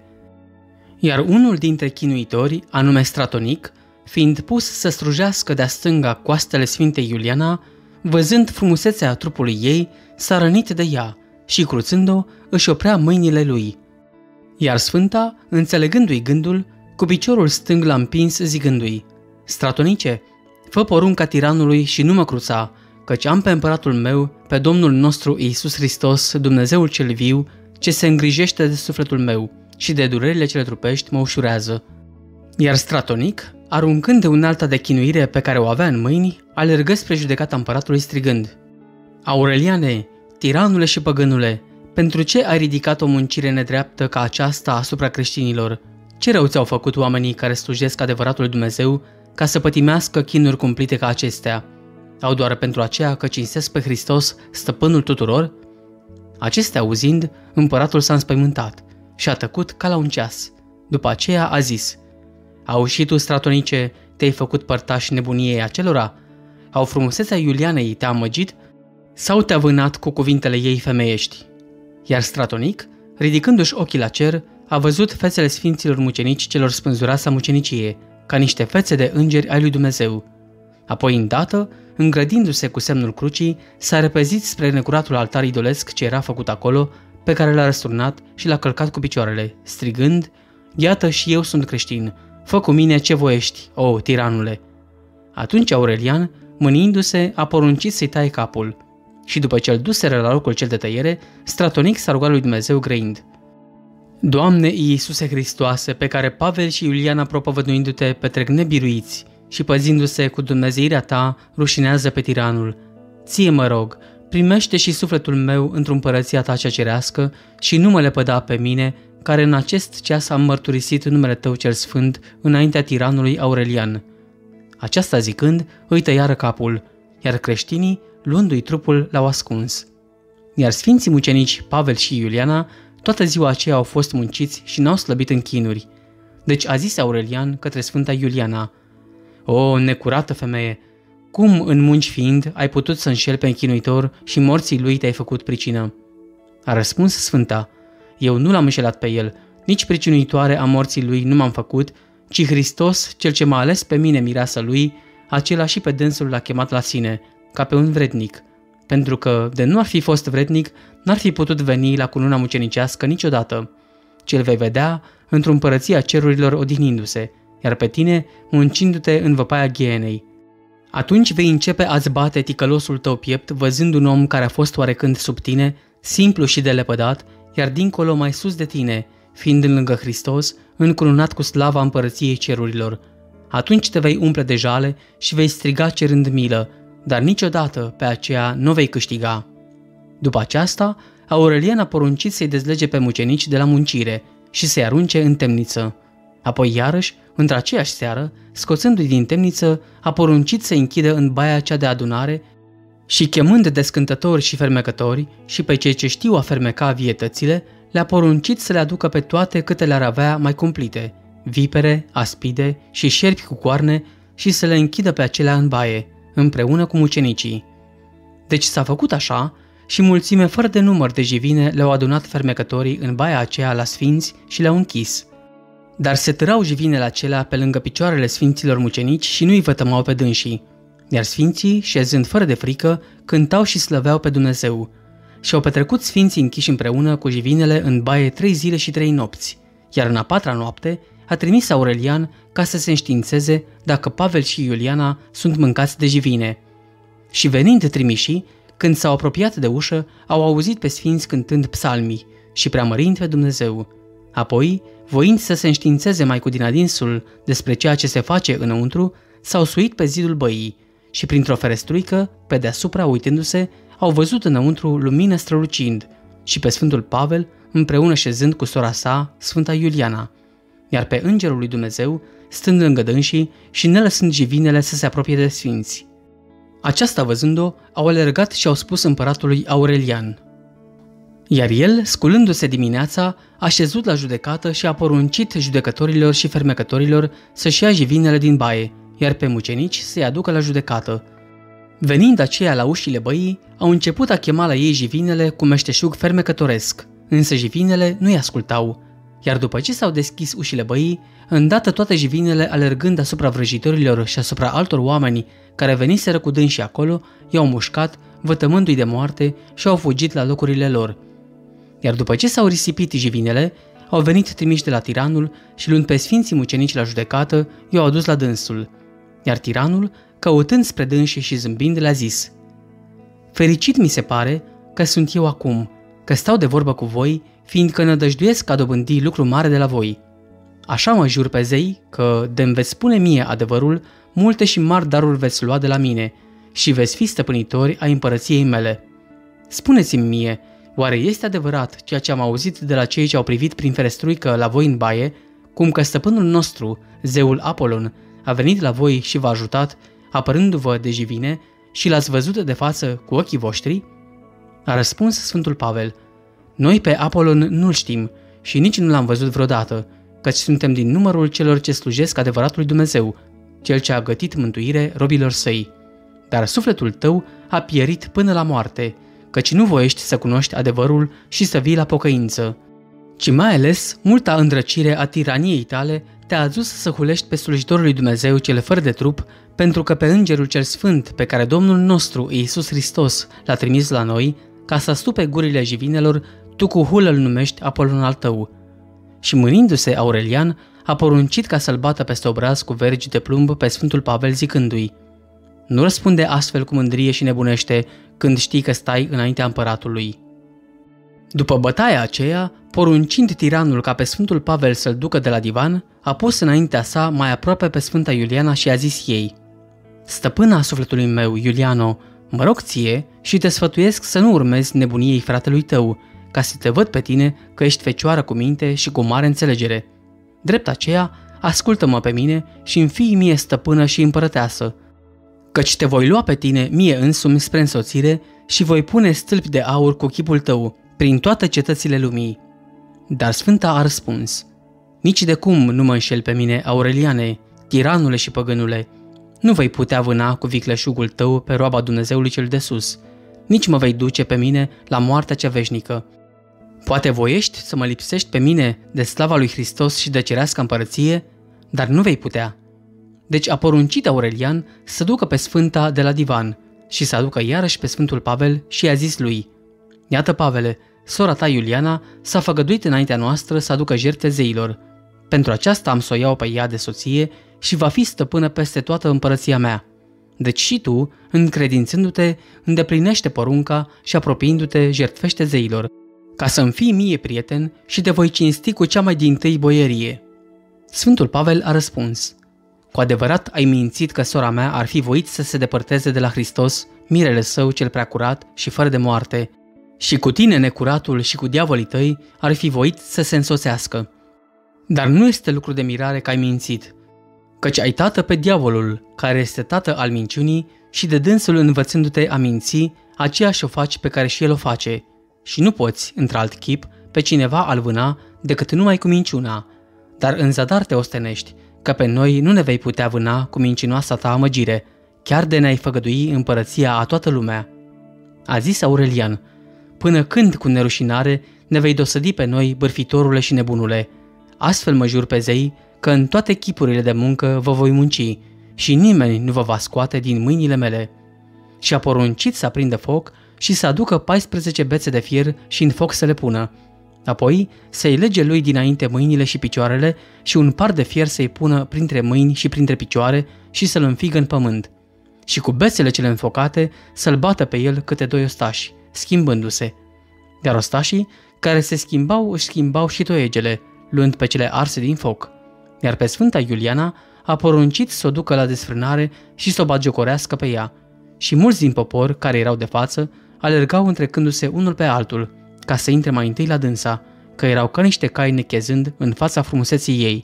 Iar unul dintre chinuitori, anume Stratonic, fiind pus să strujească de-a stânga coastele Sfintei Iuliana, văzând frumusețea trupului ei, s-a rănit de ea și, cruțând-o, își oprea mâinile lui. Iar Sfânta, înțelegându-i gândul, cu piciorul stâng l-a împins zicându-i: Stratonice, fă porunca tiranului și nu mă cruța, căci am pe împăratul meu, pe Domnul nostru Iisus Hristos, Dumnezeul cel viu, ce se îngrijește de sufletul meu și de durerile cele trupești mă ușurează. Iar Stratonic, aruncând de unealta de chinuire pe care o avea în mâini, alergă spre judecata împăratului strigând: Aureliane, tiranule și păgânule, pentru ce ai ridicat o muncire nedreaptă ca aceasta asupra creștinilor? Ce rău ți-au făcut oamenii care slujesc adevăratul Dumnezeu ca să pătimească chinuri cumplite ca acestea? Au doar pentru aceea că cinstesc pe Hristos, stăpânul tuturor? Acestea auzind, împăratul s-a înspăimântat și a tăcut ca la un ceas. După aceea a zis: Auzi și tu, Stratonice, te-ai făcut părtaș nebuniei acelora? Au frumusețea Iulianei te-a amăgit sau te-a vânat cu cuvintele ei femeiești? Iar Stratonic, ridicându-și ochii la cer, a văzut fețele sfinților mucenici celor spânzurați la mucenicie, ca niște fețe de îngeri ai lui Dumnezeu. Apoi, îndată, îngrădindu-se cu semnul crucii, s-a repezit spre necuratul altar idolesc ce era făcut acolo, pe care l-a răsturnat și l-a călcat cu picioarele, strigând: Iată și eu sunt creștin, fă cu mine ce voiești, o, tiranule! Atunci Aurelian, mâniindu-se, a poruncit să-i taie capul. Și după ce îl duseră la locul cel de tăiere, Stratonic s-a rugat lui Dumnezeu grăind: Doamne Iisuse Hristoase, pe care Pavel și Iuliana, propovăduindu-te, petrec nebiruiți și păzindu-se cu dumnezeirea ta, rușinează pe tiranul, ție mă rog, primește și sufletul meu într-o împărăția ta cea cerească și nu mă lepăda pe mine, care în acest ceas am mărturisit numele tău cel sfânt înaintea tiranului Aurelian. Aceasta zicând, îi tăiară capul, iar creștinii, luându-i trupul, l-au ascuns. Iar sfinții mucenici Pavel și Iuliana toată ziua aceea au fost munciți și n-au slăbit în chinuri. Deci a zis Aurelian către Sfânta Iuliana: O, necurată femeie, cum în munci fiind ai putut să înșeli pe închinuitor și morții lui te-ai făcut pricină? A răspuns Sfânta: Eu nu l-am înșelat pe el, nici pricinuitoare a morții lui nu m-am făcut, ci Hristos, cel ce m-a ales pe mine mireasa lui, acela și pe dânsul l-a chemat la sine, ca pe un vrednic, pentru că, de nu ar fi fost vrednic, n-ar fi putut veni la cununa mucenicească niciodată, ci îl vei vedea într-o împărăție a cerurilor odihnindu-se, iar pe tine muncindu-te în văpaia ghienei. Atunci vei începe a-ți bate ticălosul tău piept, văzând un om care a fost oarecând sub tine, simplu și de lepădat, iar dincolo mai sus de tine, fiind lângă Hristos, încununat cu slava împărăției cerurilor. Atunci te vei umple de jale și vei striga cerând milă, dar niciodată pe aceea nu vei câștiga. După aceasta, Aurelian a poruncit să-i dezlege pe mucenici de la muncire și să-i arunce în temniță. Apoi iarăși, într-aceeași seară, scoțându-i din temniță, a poruncit să-i închidă în baia cea de adunare și, chemând descântători și fermecători și pe cei ce știu a fermeca vietățile, le-a poruncit să le aducă pe toate câte le-ar avea mai cumplite, vipere, aspide și șerpi cu coarne, și să le închidă pe acelea în baie, împreună cu mucenicii. Deci s-a făcut așa și mulțime fără de număr de jivine le-au adunat fermecătorii în baia aceea la sfinți și le-au închis. Dar se târau jivinele acelea pe lângă picioarele sfinților mucenici și nu-i vătămau pe dânsii, iar sfinții, șezând fără de frică, cântau și slăveau pe Dumnezeu, și-au petrecut sfinții închiși împreună cu jivinele în baie trei zile și trei nopți, iar în a patra noapte a trimis Aurelian ca să se înștiințeze dacă Pavel și Iuliana sunt mâncați de jivine. Și venind trimișii, când s-au apropiat de ușă, au auzit pe sfinți cântând psalmii și preamărind pe Dumnezeu. Apoi, voind să se înștiințeze mai cu din adinsul despre ceea ce se face înăuntru, s-au suit pe zidul băii și printr-o ferestruică, pe deasupra uitându-se, au văzut înăuntru lumină strălucind și pe Sfântul Pavel împreună șezând cu sora sa, Sfânta Iuliana, iar pe Îngerul lui Dumnezeu stând lângă dânsii și nelăsând jivinele să se apropie de sfinți. Aceasta văzând-o, au alergat și au spus împăratului Aurelian. Iar el, sculându-se dimineața, a șezut la judecată și a poruncit judecătorilor și fermecătorilor să-și ia jivinele din baie, iar pe mucenici să-i aducă la judecată. Venind aceia la ușile băii, au început a chema la ei jivinele cu meșteșug fermecătoresc, însă jivinele nu-i ascultau, iar după ce s-au deschis ușile băii, îndată toate jivinele alergând asupra vrăjitorilor și asupra altor oameni care veniseră cu dânsii acolo, i-au mușcat, vătămându-i de moarte și au fugit la locurile lor. Iar după ce s-au risipit jivinele, au venit trimiși de la tiranul și luând pe sfinții mucenici la judecată, i-au adus la dânsul. Iar tiranul, căutând spre dânsii și zâmbind, le-a zis: Fericit mi se pare că sunt eu acum, că stau de vorbă cu voi, fiindcă nădăjduiesc a dobândi lucru mare de la voi. Așa mă jur pe zei că, de-mi veți spune mie adevărul, multe și mari daruri veți lua de la mine și veți fi stăpânitori ai împărăției mele. Spuneți-mi mie, oare este adevărat ceea ce am auzit de la cei ce au privit prin ferestruică la voi în baie, cum că stăpânul nostru, zeul Apolon, a venit la voi și v-a ajutat, apărându-vă de jivine, și l-ați văzut de față cu ochii voștri? A răspuns Sfântul Pavel: Noi pe Apolon nu-l știm și nici nu l-am văzut vreodată, căci suntem din numărul celor ce slujesc adevăratului Dumnezeu, cel ce a gătit mântuire robilor săi. Dar sufletul tău a pierit până la moarte, căci nu voiești să cunoști adevărul și să vii la pocăință, ci mai ales multa îndrăcire a tiraniei tale te-a adus să hulești pe slujitorul lui Dumnezeu cel fără de trup, pentru că pe Îngerul cel Sfânt pe care Domnul nostru Iisus Hristos l-a trimis la noi, ca să stupe gurile jivinelor, tu cu hulă îl numești Apolon al tău. Și mânindu-se Aurelian, a poruncit ca să-l bată peste obraz cu vergi de plumb pe Sfântul Pavel zicându-i: Nu răspunde astfel cu mândrie și nebunește când știi că stai înaintea împăratului. După bătaia aceea, poruncind tiranul ca pe Sfântul Pavel să-l ducă de la divan, a pus înaintea sa mai aproape pe Sfânta Iuliana și a zis ei: Stăpâna sufletului meu, Iuliano, mă rog ție și te sfătuiesc să nu urmezi nebuniei fratelui tău, ca să te văd pe tine că ești fecioară cu minte și cu mare înțelegere. Drept aceea, ascultă-mă pe mine și îmi fii mie stăpână și împărăteasă, căci te voi lua pe tine mie însumi spre însoțire și voi pune stâlpi de aur cu chipul tău prin toate cetățile lumii. Dar Sfânta a răspuns: Nici de cum nu mă înșel pe mine, Aureliane, tiranule și păgânule, nu vei putea vâna cu vicleșugul tău pe roaba Dumnezeului cel de sus, nici mă vei duce pe mine la moartea cea veșnică. Poate voiești să mă lipsești pe mine de slava lui Hristos și de cerească împărăție, dar nu vei putea. Deci a poruncit Aurelian să ducă pe Sfânta de la divan și să aducă iarăși pe Sfântul Pavel și i-a zis lui: Iată, Pavele, sora ta Iuliana s-a făgăduit înaintea noastră să aducă jertfe zeilor. Pentru aceasta am să o iau pe ea de soție și va fi stăpână peste toată împărăția mea. Deci și tu, încredințându-te, îndeplinește porunca și apropiindu-te, jertfește zeilor, ca să-mi fii mie prieten și te voi cinsti cu cea mai dintâi boierie. Sfântul Pavel a răspuns: Cu adevărat ai mințit că sora mea ar fi voit să se depărteze de la Hristos, mirele său cel preacurat și fără de moarte, și cu tine necuratul și cu diavolii tăi ar fi voit să se însoțească. Dar nu este lucru de mirare că ai mințit, căci ai tată pe diavolul, care este tată al minciunii, și de dânsul învățându-te a minți, aceeași o faci pe care și el o face, și nu poți, într-alt chip, pe cineva al vâna decât numai cu minciuna, dar în zadar te ostenești, că pe noi nu ne vei putea vâna cu mincinoasa ta amăgire, chiar de ne-ai făgădui împărăția a toată lumea. A zis Aurelian: Până când cu nerușinare ne vei dosădi pe noi, bârfitorule și nebunule? Astfel mă jur pe zei că în toate chipurile de muncă vă voi munci și nimeni nu vă va scoate din mâinile mele. Și a poruncit să aprindă foc și să aducă paisprezece bețe de fier și în foc să le pună. Apoi să-i lege lui dinainte mâinile și picioarele și un par de fier să-i pună printre mâini și printre picioare și să-l înfigă în pământ. Și cu bețele cele înfocate să-l bată pe el câte doi ostași, schimbându-se. Iar ostașii care se schimbau își schimbau și toiegele, luând pe cele arse din foc. Iar pe Sfânta Iuliana a poruncit să o ducă la desfrânare și să o bagiocorească pe ea. Și mulți din popor, care erau de față, alergau întrecându-se unul pe altul, ca să intre mai întâi la dânsa, că erau ca niște cai nechezând în fața frumuseții ei.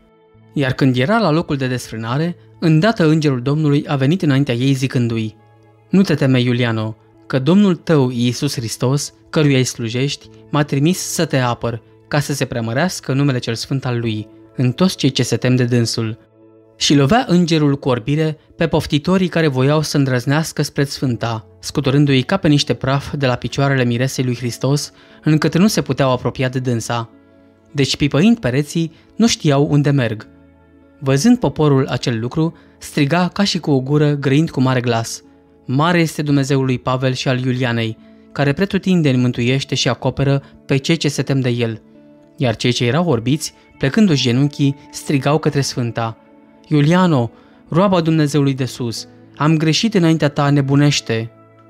Iar când era la locul de desfrânare, îndată îngerul Domnului a venit înaintea ei zicându-i: Nu te teme, Iuliano, că Domnul tău, Iisus Hristos, căruia îi slujești, m-a trimis să te apăr, ca să se preamărească numele cel sfânt al lui, în toți cei ce se tem de dânsul. Și lovea îngerul cu orbire pe poftitorii care voiau să îndrăznească spre Sfânta, scuturându-i ca pe niște praf de la picioarele miresei lui Hristos, încât nu se puteau apropia de dânsa. Deci, pipăind pereții, nu știau unde merg. Văzând poporul acel lucru, striga ca și cu o gură, grăind cu mare glas: Mare este Dumnezeul lui Pavel și al Iulianei, care pretutindeni mântuiește și acoperă pe cei ce se tem de el. Iar cei ce erau orbiți, plecându-și genunchii, strigau către Sfânta: Iuliano, roaba Dumnezeului de sus, am greșit înaintea ta, nebunește.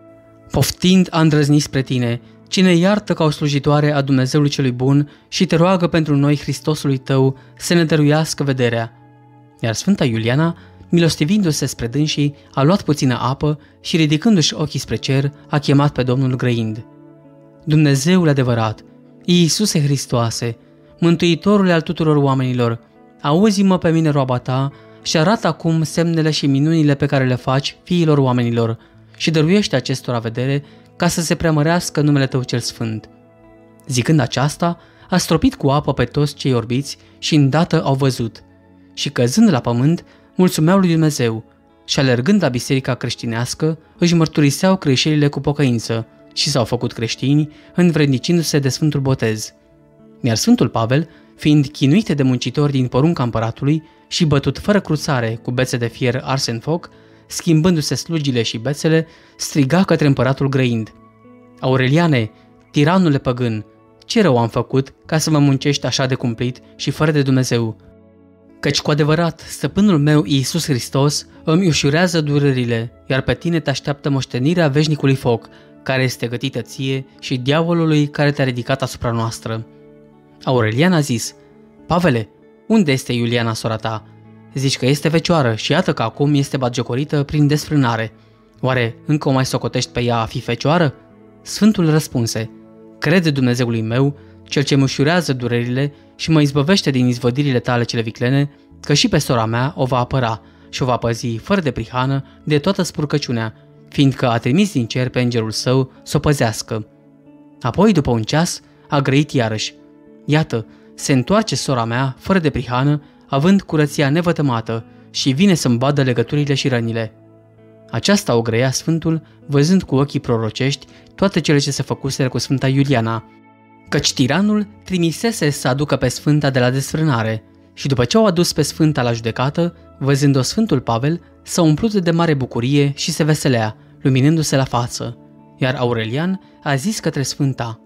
Poftind a îndrăzni spre tine, cine iartă ca o slujitoare a Dumnezeului celui bun și te roagă pentru noi Hristosului tău să ne dăruiască vederea. Iar Sfânta Iuliana, milostivindu-se spre dânsii, a luat puțină apă și ridicându-și ochii spre cer, a chemat pe Domnul grăind: Dumnezeul adevărat, Iisuse Hristoase, Mântuitorule al tuturor oamenilor, auzi-mă pe mine, roaba ta, și arată acum semnele și minunile pe care le faci fiilor oamenilor și dăruiește acestora vedere ca să se preamărească numele tău cel sfânt. Zicând aceasta, a stropit cu apă pe toți cei orbiți și îndată au văzut. Și căzând la pământ, mulțumeau lui Dumnezeu și alergând la biserica creștinească, își mărturiseau greșelile cu pocăință și s-au făcut creștini, învrednicindu-se de Sfântul Botez. Iar Sfântul Pavel, fiind chinuit de muncitori din porunca împăratului și bătut fără cruțare cu bețe de fier arse în foc, schimbându-se slugile și bețele, striga către împăratul grăind: Aureliane, tiranule păgân, ce rău am făcut ca să mă muncești așa de cumplit și fără de Dumnezeu? Căci cu adevărat, stăpânul meu Iisus Hristos îmi ușurează durerile, iar pe tine te așteaptă moștenirea veșnicului foc, care este gătită ție și diavolului care te-a ridicat asupra noastră. Aurelian a zis: Pavele, unde este Iuliana, sora ta? Zici că este fecioară și iată că acum este batjocorită prin desfrânare. Oare încă o mai socotești pe ea a fi fecioară? Sfântul răspunse: Crede Dumnezeului meu, cel ce mă ușurează durerile și mă izbăvește din izvădirile tale cele viclene, că și pe sora mea o va apăra și o va păzi fără de prihană de toată spurcăciunea, fiindcă a trimis din cer pe îngerul său să o păzească. Apoi, după un ceas, a grăit iarăși: Iată, se întoarce sora mea fără de prihană, având curăția nevătămată și vine să-mi vadă legăturile și rănile. Aceasta o grăia Sfântul, văzând cu ochii prorocești toate cele ce se făcuseră cu Sfânta Iuliana, căci tiranul trimisese să aducă pe Sfânta de la desfrânare și după ce au adus pe Sfânta la judecată, văzând-o Sfântul Pavel, s-a umplut de mare bucurie și se veselea, luminându-se la față, iar Aurelian a zis către Sfânta: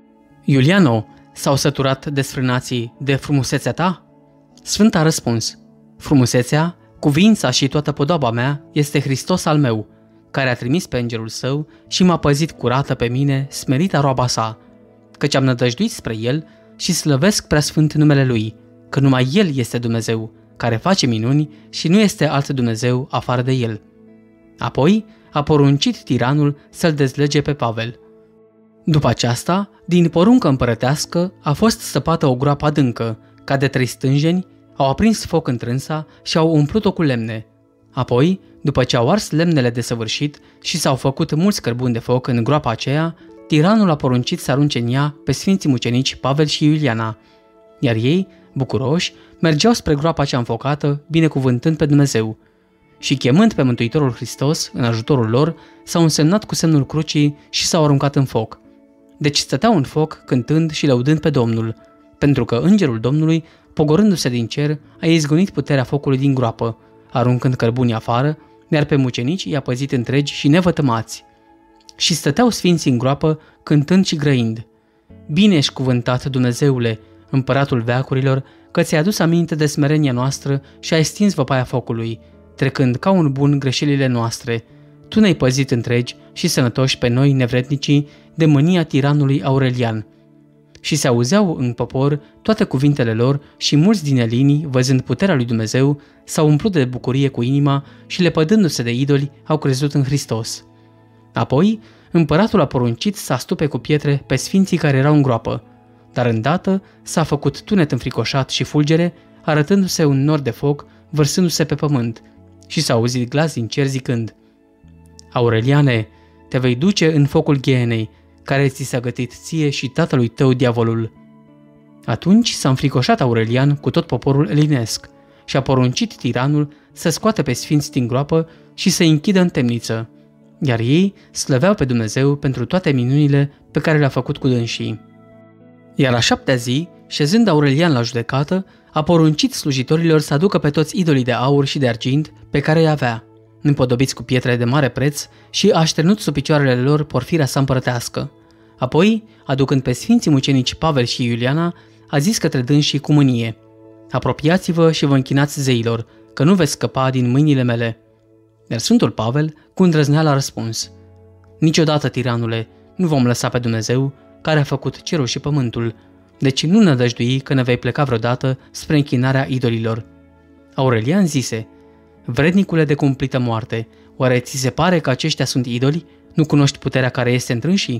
Iuliano, s-au săturat desfrânații de frumusețea ta? Sfânta a răspuns: Frumusețea, cuvința și toată podoaba mea este Hristos al meu, care a trimis pe îngerul său și m-a păzit curată pe mine, smerita roaba sa, căci am nădăjduit spre el și slăvesc preasfânt numele lui, că numai el este Dumnezeu, care face minuni și nu este alt Dumnezeu afară de el. Apoi a poruncit tiranul să-l dezlege pe Pavel. După aceasta, din poruncă împărătească, a fost săpată o groapă adâncă, ca de trei stânjeni, au aprins foc întrânsa și au umplut-o cu lemne. Apoi, după ce au ars lemnele de săvârșit și s-au făcut mulți cărbuni de foc în groapa aceea, tiranul a poruncit să arunce în ea pe sfinții mucenici Pavel și Iuliana, iar ei, bucuroși, mergeau spre groapa cea înfocată, binecuvântând pe Dumnezeu. Și chemând pe Mântuitorul Hristos în ajutorul lor, s-au însemnat cu semnul crucii și s-au aruncat în foc. Deci stăteau în foc, cântând și lăudând pe Domnul, pentru că îngerul Domnului, pogorându-se din cer, a izgonit puterea focului din groapă, aruncând cărbunii afară, iar pe mucenici i-a păzit întregi și nevătămați. Și stăteau sfinții în groapă, cântând și grăind: Bine ești cuvântat, Dumnezeule, împăratul veacurilor, că ți-ai adus aminte de smerenia noastră și ai stins văpaia focului, trecând ca un bun greșelile noastre. Tu ne-ai păzit întregi și sănătoși pe noi, nevrednicii, de mânia tiranului Aurelian. Și se auzeau în popor toate cuvintele lor și mulți din elinii, văzând puterea lui Dumnezeu, s-au umplut de bucurie cu inima și, lepădându-se de idoli, au crezut în Hristos. Apoi, împăratul a poruncit să astupe cu pietre pe sfinții care erau în groapă, dar îndată s-a făcut tunet înfricoșat și fulgere, arătându-se un nor de foc, vărsându-se pe pământ, și s-a auzit glas din cer zicând: Aureliane, te vei duce în focul ghenei, care ți s-a gătit ție și tatălui tău diavolul. Atunci s-a înfricoșat Aurelian cu tot poporul elinesc și a poruncit tiranul să scoată pe sfinți din groapă și să-i închidă în temniță, iar ei slăveau pe Dumnezeu pentru toate minunile pe care le-a făcut cu dânsii. Iar a șaptea zi, șezând Aurelian la judecată, a poruncit slujitorilor să aducă pe toți idolii de aur și de argint pe care îi avea, împodobiți cu pietre de mare preț, și a așternut sub picioarele lor porfirea sa împărătească. Apoi, aducând pe sfinții mucenici Pavel și Iuliana, a zis către dânsii cu mânie: Apropiați-vă și vă închinați zeilor, că nu veți scăpa din mâinile mele. Iar Sfântul Pavel, cu îndrăzneală, a răspuns: Niciodată, tiranule, nu vom lăsa pe Dumnezeu, care a făcut cerul și pământul, deci nu nădăjdui că ne vei pleca vreodată spre închinarea idolilor. Aurelian zise: Vrednicule de cumplită moarte, oare ți se pare că aceștia sunt idoli? Nu cunoști puterea care este întrânșii?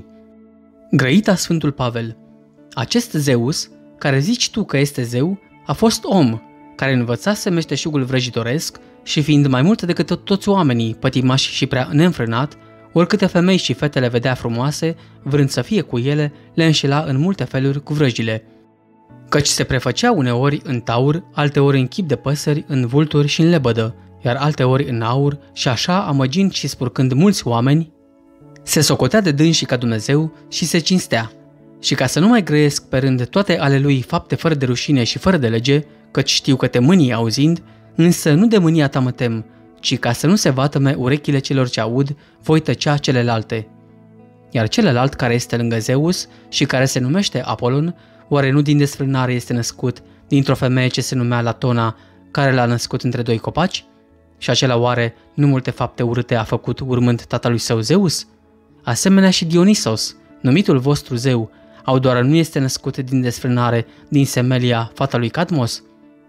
Grăita Sfântul Pavel: Acest Zeus, care zici tu că este zeu, a fost om, care învățase meșteșugul vrăjitoresc și, fiind mai mult decât toți oamenii, pătimași și prea neînfrânat, oricâte femei și fete le vedea frumoase, vrând să fie cu ele, le înșela în multe feluri cu vrăjile. Căci se prefăcea uneori în taur, alteori în chip de păsări, în vulturi și în lebădă, iar alteori în aur, și așa, amăgind și spurcând mulți oameni, se socotea de dânsii ca Dumnezeu și se cinstea. Și ca să nu mai grăiesc pe rând toate ale lui fapte fără de rușine și fără de lege, căci știu că te mânii auzind, însă nu de mânia ta mă tem, ci ca să nu se vatăme urechile celor ce aud, voi tăcea celelalte. Iar celălalt care este lângă Zeus și care se numește Apolon, oare nu din desfrânare este născut dintr-o femeie ce se numea Latona, care l-a născut între doi copaci? Și acela oare nu multe fapte urâte a făcut urmând tatălui său Zeus? Asemenea și Dionisos, numitul vostru zeu, au doar nu este născut din desfrânare din Semelia, fata lui Cadmos?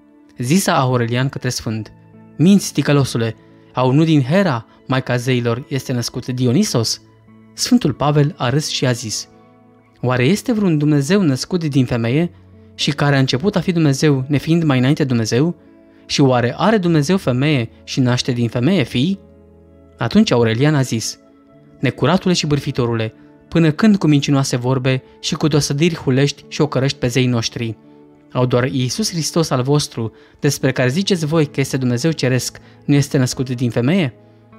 Zisa Aurelian către sfânt: Minți, ticălosule, au nu din Hera, maica zeilor, este născut Dionisos? Sfântul Pavel a râs și a zis: Oare este vreun Dumnezeu născut din femeie și care a început a fi Dumnezeu nefiind mai înainte Dumnezeu? Și oare are Dumnezeu femeie și naște din femeie fii? Atunci Aurelian a zis: Necuratule și bârfitorule, până când cu mincinoase vorbe și cu dosădiri hulești și ocărăști pe zeii noștri? Au doar Iisus Hristos al vostru, despre care ziceți voi că este Dumnezeu ceresc, nu este născut din femeie?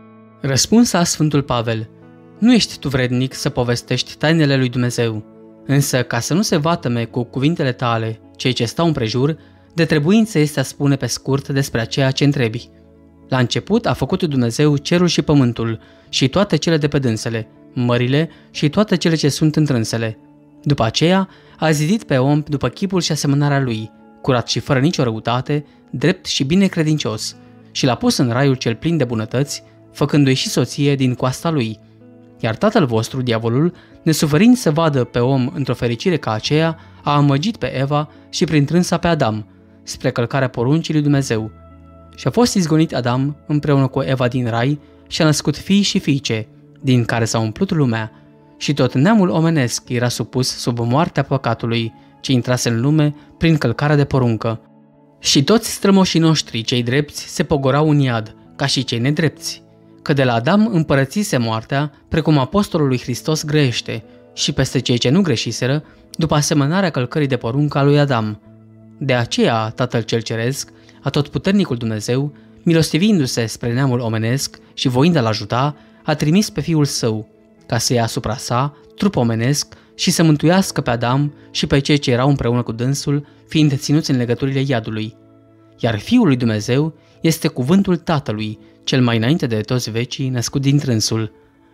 Răspunsa Sfântul Pavel: Nu ești tu vrednic să povestești tainele lui Dumnezeu, însă ca să nu se vatăme cu cuvintele tale cei ce stau împrejur, de trebuință este a spune pe scurt despre aceea ce întrebi. La început a făcut Dumnezeu cerul și pământul și toate cele de pe dânsele, mările și toate cele ce sunt întrânsele. După aceea a zidit pe om după chipul și asemănarea lui, curat și fără nicio răutate, drept și binecredincios, și l-a pus în raiul cel plin de bunătăți, făcându-i și soție din coasta lui. Iar tatăl vostru, diavolul, nesuferind să vadă pe om într-o fericire ca aceea, a amăgit pe Eva și prin trânsa pe Adam, spre călcarea poruncii lui Dumnezeu. Și a fost izgonit Adam împreună cu Eva din rai și a născut fii și fiice, din care s-a umplut lumea, și tot neamul omenesc era supus sub moartea păcatului, ce intrase în lume prin călcarea de poruncă. Și toți strămoșii noștri, cei drepți, se pogorau în iad, ca și cei nedrepți, că de la Adam împărățise moartea, precum apostolul lui Hristos grăiește, și peste cei ce nu greșiseră, după asemănarea călcării de poruncă a lui Adam. De aceea, Tatăl cel Ceresc, atotputernicul Dumnezeu, milostivindu-se spre neamul omenesc și voind a-l ajuta, a trimis pe Fiul Său, ca să ia asupra sa trup omenesc și să mântuiască pe Adam și pe cei ce erau împreună cu dânsul, fiind ținuți în legăturile iadului. Iar Fiul lui Dumnezeu este cuvântul Tatălui, cel mai înainte de toți vecii, născut din trânsul.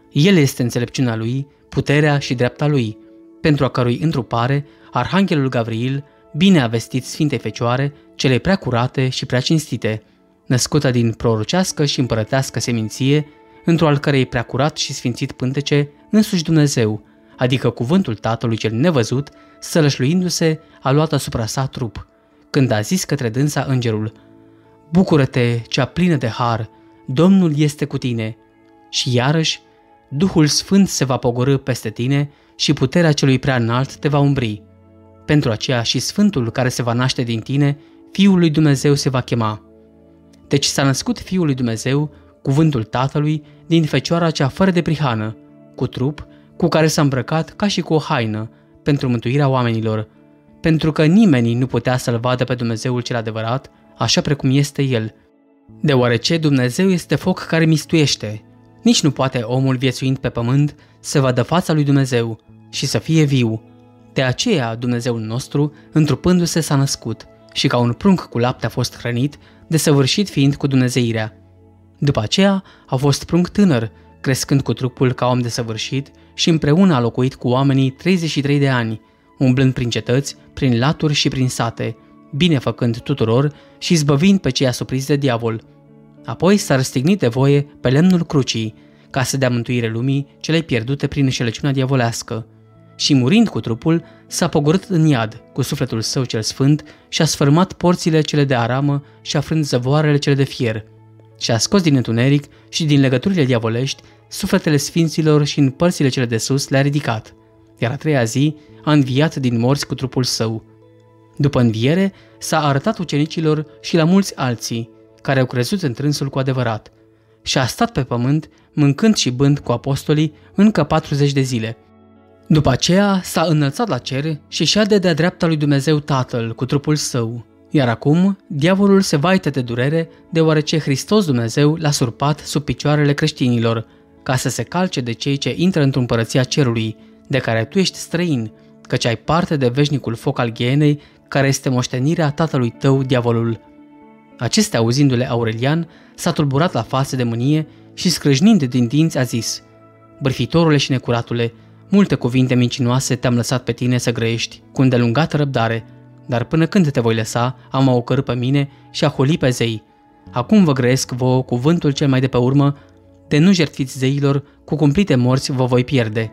El este înțelepciunea lui, puterea și dreapta lui, pentru a cărui întrupare, Arhanghelul Gavril, bine a vestit Sfintei Fecioare, cele prea curate și prea cinstite, născută din prorocească și împărătească seminție, într-o al cărei prea curat și sfințit pântece, însuși Dumnezeu, adică cuvântul Tatălui cel nevăzut, sălășluindu-se, a luat asupra sa trup, când a zis către dânsa îngerul: Bucură-te, cea plină de har, Domnul este cu tine. Și iarăși, Duhul Sfânt se va pogorî peste tine și puterea celui prea înalt te va umbri. Pentru aceea și Sfântul care se va naște din tine, Fiul lui Dumnezeu se va chema. Deci s-a născut Fiul lui Dumnezeu, cuvântul Tatălui, din Fecioara cea fără de prihană, cu trup, cu care s-a îmbrăcat ca și cu o haină, pentru mântuirea oamenilor, pentru că nimeni nu putea să-L vadă pe Dumnezeul cel adevărat, așa precum este El. Deoarece Dumnezeu este foc care mistuiește, nici nu poate omul viețuind pe pământ să vadă fața lui Dumnezeu și să fie viu. De aceea Dumnezeul nostru, întrupându-se, s-a născut și ca un prunc cu lapte a fost hrănit, desăvârșit fiind cu dumnezeirea. După aceea a fost prunc tânăr, crescând cu trupul ca om desăvârșit și împreună a locuit cu oamenii treizeci și trei de ani, umblând prin cetăți, prin laturi și prin sate, bine făcând tuturor și izbăvind pe cei asupriți de diavol. Apoi s-a răstignit de voie pe lemnul crucii, ca să dea mântuire lumii celei pierdute prin înșelăciunea diavolească. Și murind cu trupul, s-a pogorât în iad cu sufletul său cel sfânt și a sfărmat porțile cele de aramă și a frânt zăvoarele cele de fier. Și a scos din întuneric și din legăturile diavolești sufletele sfinților și în părțile cele de sus le-a ridicat, iar a treia zi a înviat din morți cu trupul său. După înviere s-a arătat ucenicilor și la mulți alții, care au crezut în trânsul cu adevărat, și a stat pe pământ, mâncând și bând cu apostolii încă patruzeci de zile. După aceea s-a înălțat la cer și șade de-a dreapta lui Dumnezeu Tatăl cu trupul său, iar acum diavolul se vaită de durere, deoarece Hristos Dumnezeu l-a surpat sub picioarele creștinilor, ca să se calce de cei ce intră într-o împărăția cerului, de care tu ești străin, căci ai parte de veșnicul foc al ghienei, care este moștenirea tatălui tău, diavolul. Acestea, auzindu-le, Aurelian s-a tulburat la față de mânie și, scrâșnind din dinți, a zis: Bârfitorule și necuratule, multe cuvinte mincinoase te-am lăsat pe tine să grăiești cu îndelungată răbdare, dar până când te voi lăsa, am a ocărât pe mine și a holi pe zei. Acum vă grăiesc vouă cuvântul cel mai de pe urmă, de nu jertfiți zeilor, cu cumplite morți vă voi pierde.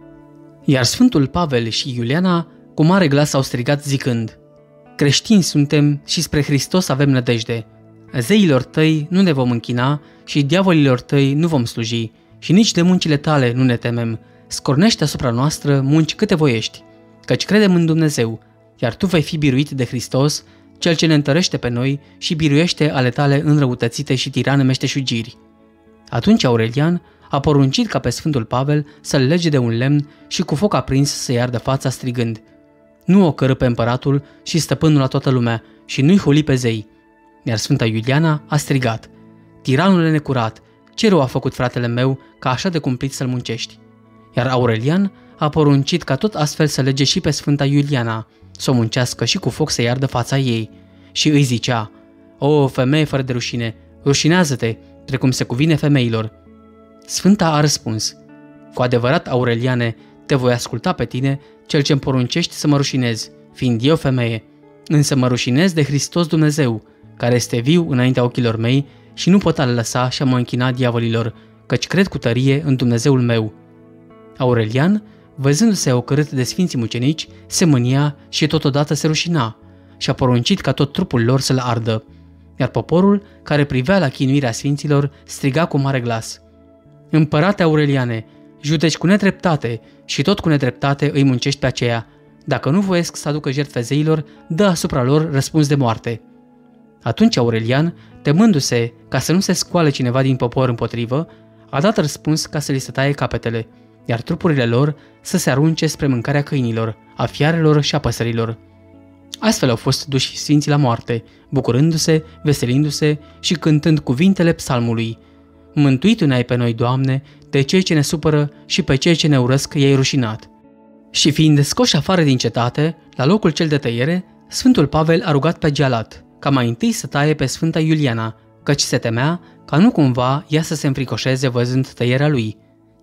Iar Sfântul Pavel și Iuliana cu mare glas au strigat zicând: Creștini suntem și spre Hristos avem nădejde. Zeilor tăi nu ne vom închina și diavolilor tăi nu vom sluji și nici de muncile tale nu ne temem. Scornește asupra noastră munci câte voiești, căci credem în Dumnezeu, iar tu vei fi biruit de Hristos, Cel ce ne întărește pe noi și biruiește ale tale înrăutățite și tirane meșteșugiri. Atunci Aurelian a poruncit ca pe Sfântul Pavel să-l lege de un lemn și cu foc aprins să-i ardă fața strigând: Nu ocărî pe împăratul și stăpânul la toată lumea și nu-i huli pe zei. Iar Sfânta Iuliana a strigat: Tiranule necurat, ce rău a făcut fratele meu ca așa de cumplit să-l muncești? Iar Aurelian a poruncit ca tot astfel să lege și pe Sfânta Iuliana, să o muncească și cu foc să-i ardă fața ei. Și îi zicea: O, femeie fără de rușine, rușinează-te, precum se cuvine femeilor. Sfânta a răspuns: Cu adevărat, Aureliane, te voi asculta pe tine, cel ce-mi poruncești să mă rușinez, fiind eu femeie, însă mă rușinez de Hristos Dumnezeu, care este viu înaintea ochilor mei și nu pot ale lăsa și a mă închina diavolilor, căci cred cu tărie în Dumnezeul meu. Aurelian, văzându-se ocărât de sfinții mucenici, se mânia și totodată se rușina și a poruncit ca tot trupul lor să-l ardă, iar poporul, care privea la chinuirea sfinților, striga cu mare glas: Împărate Aureliane, judeci cu nedreptate și tot cu nedreptate îi muncești pe aceea. Dacă nu voiesc să aducă jertfe zeilor, dă asupra lor răspuns de moarte. Atunci Aurelian, temându-se ca să nu se scoale cineva din popor împotrivă, a dat răspuns ca să li se taie capetele, iar trupurile lor să se arunce spre mâncarea câinilor, a fiarelor și a păsărilor. Astfel au fost duși sfinții la moarte, bucurându-se, veselindu-se și cântând cuvintele psalmului: Mântuit ne-ai pe noi, Doamne, de cei ce ne supără și pe cei ce ne urăsc i-ai rușinat. Și fiind scoși afară din cetate, la locul cel de tăiere, Sfântul Pavel a rugat pe Gealat ca mai întâi să taie pe Sfânta Iuliana, căci se temea ca nu cumva ea să se înfricoșeze văzând tăierea lui.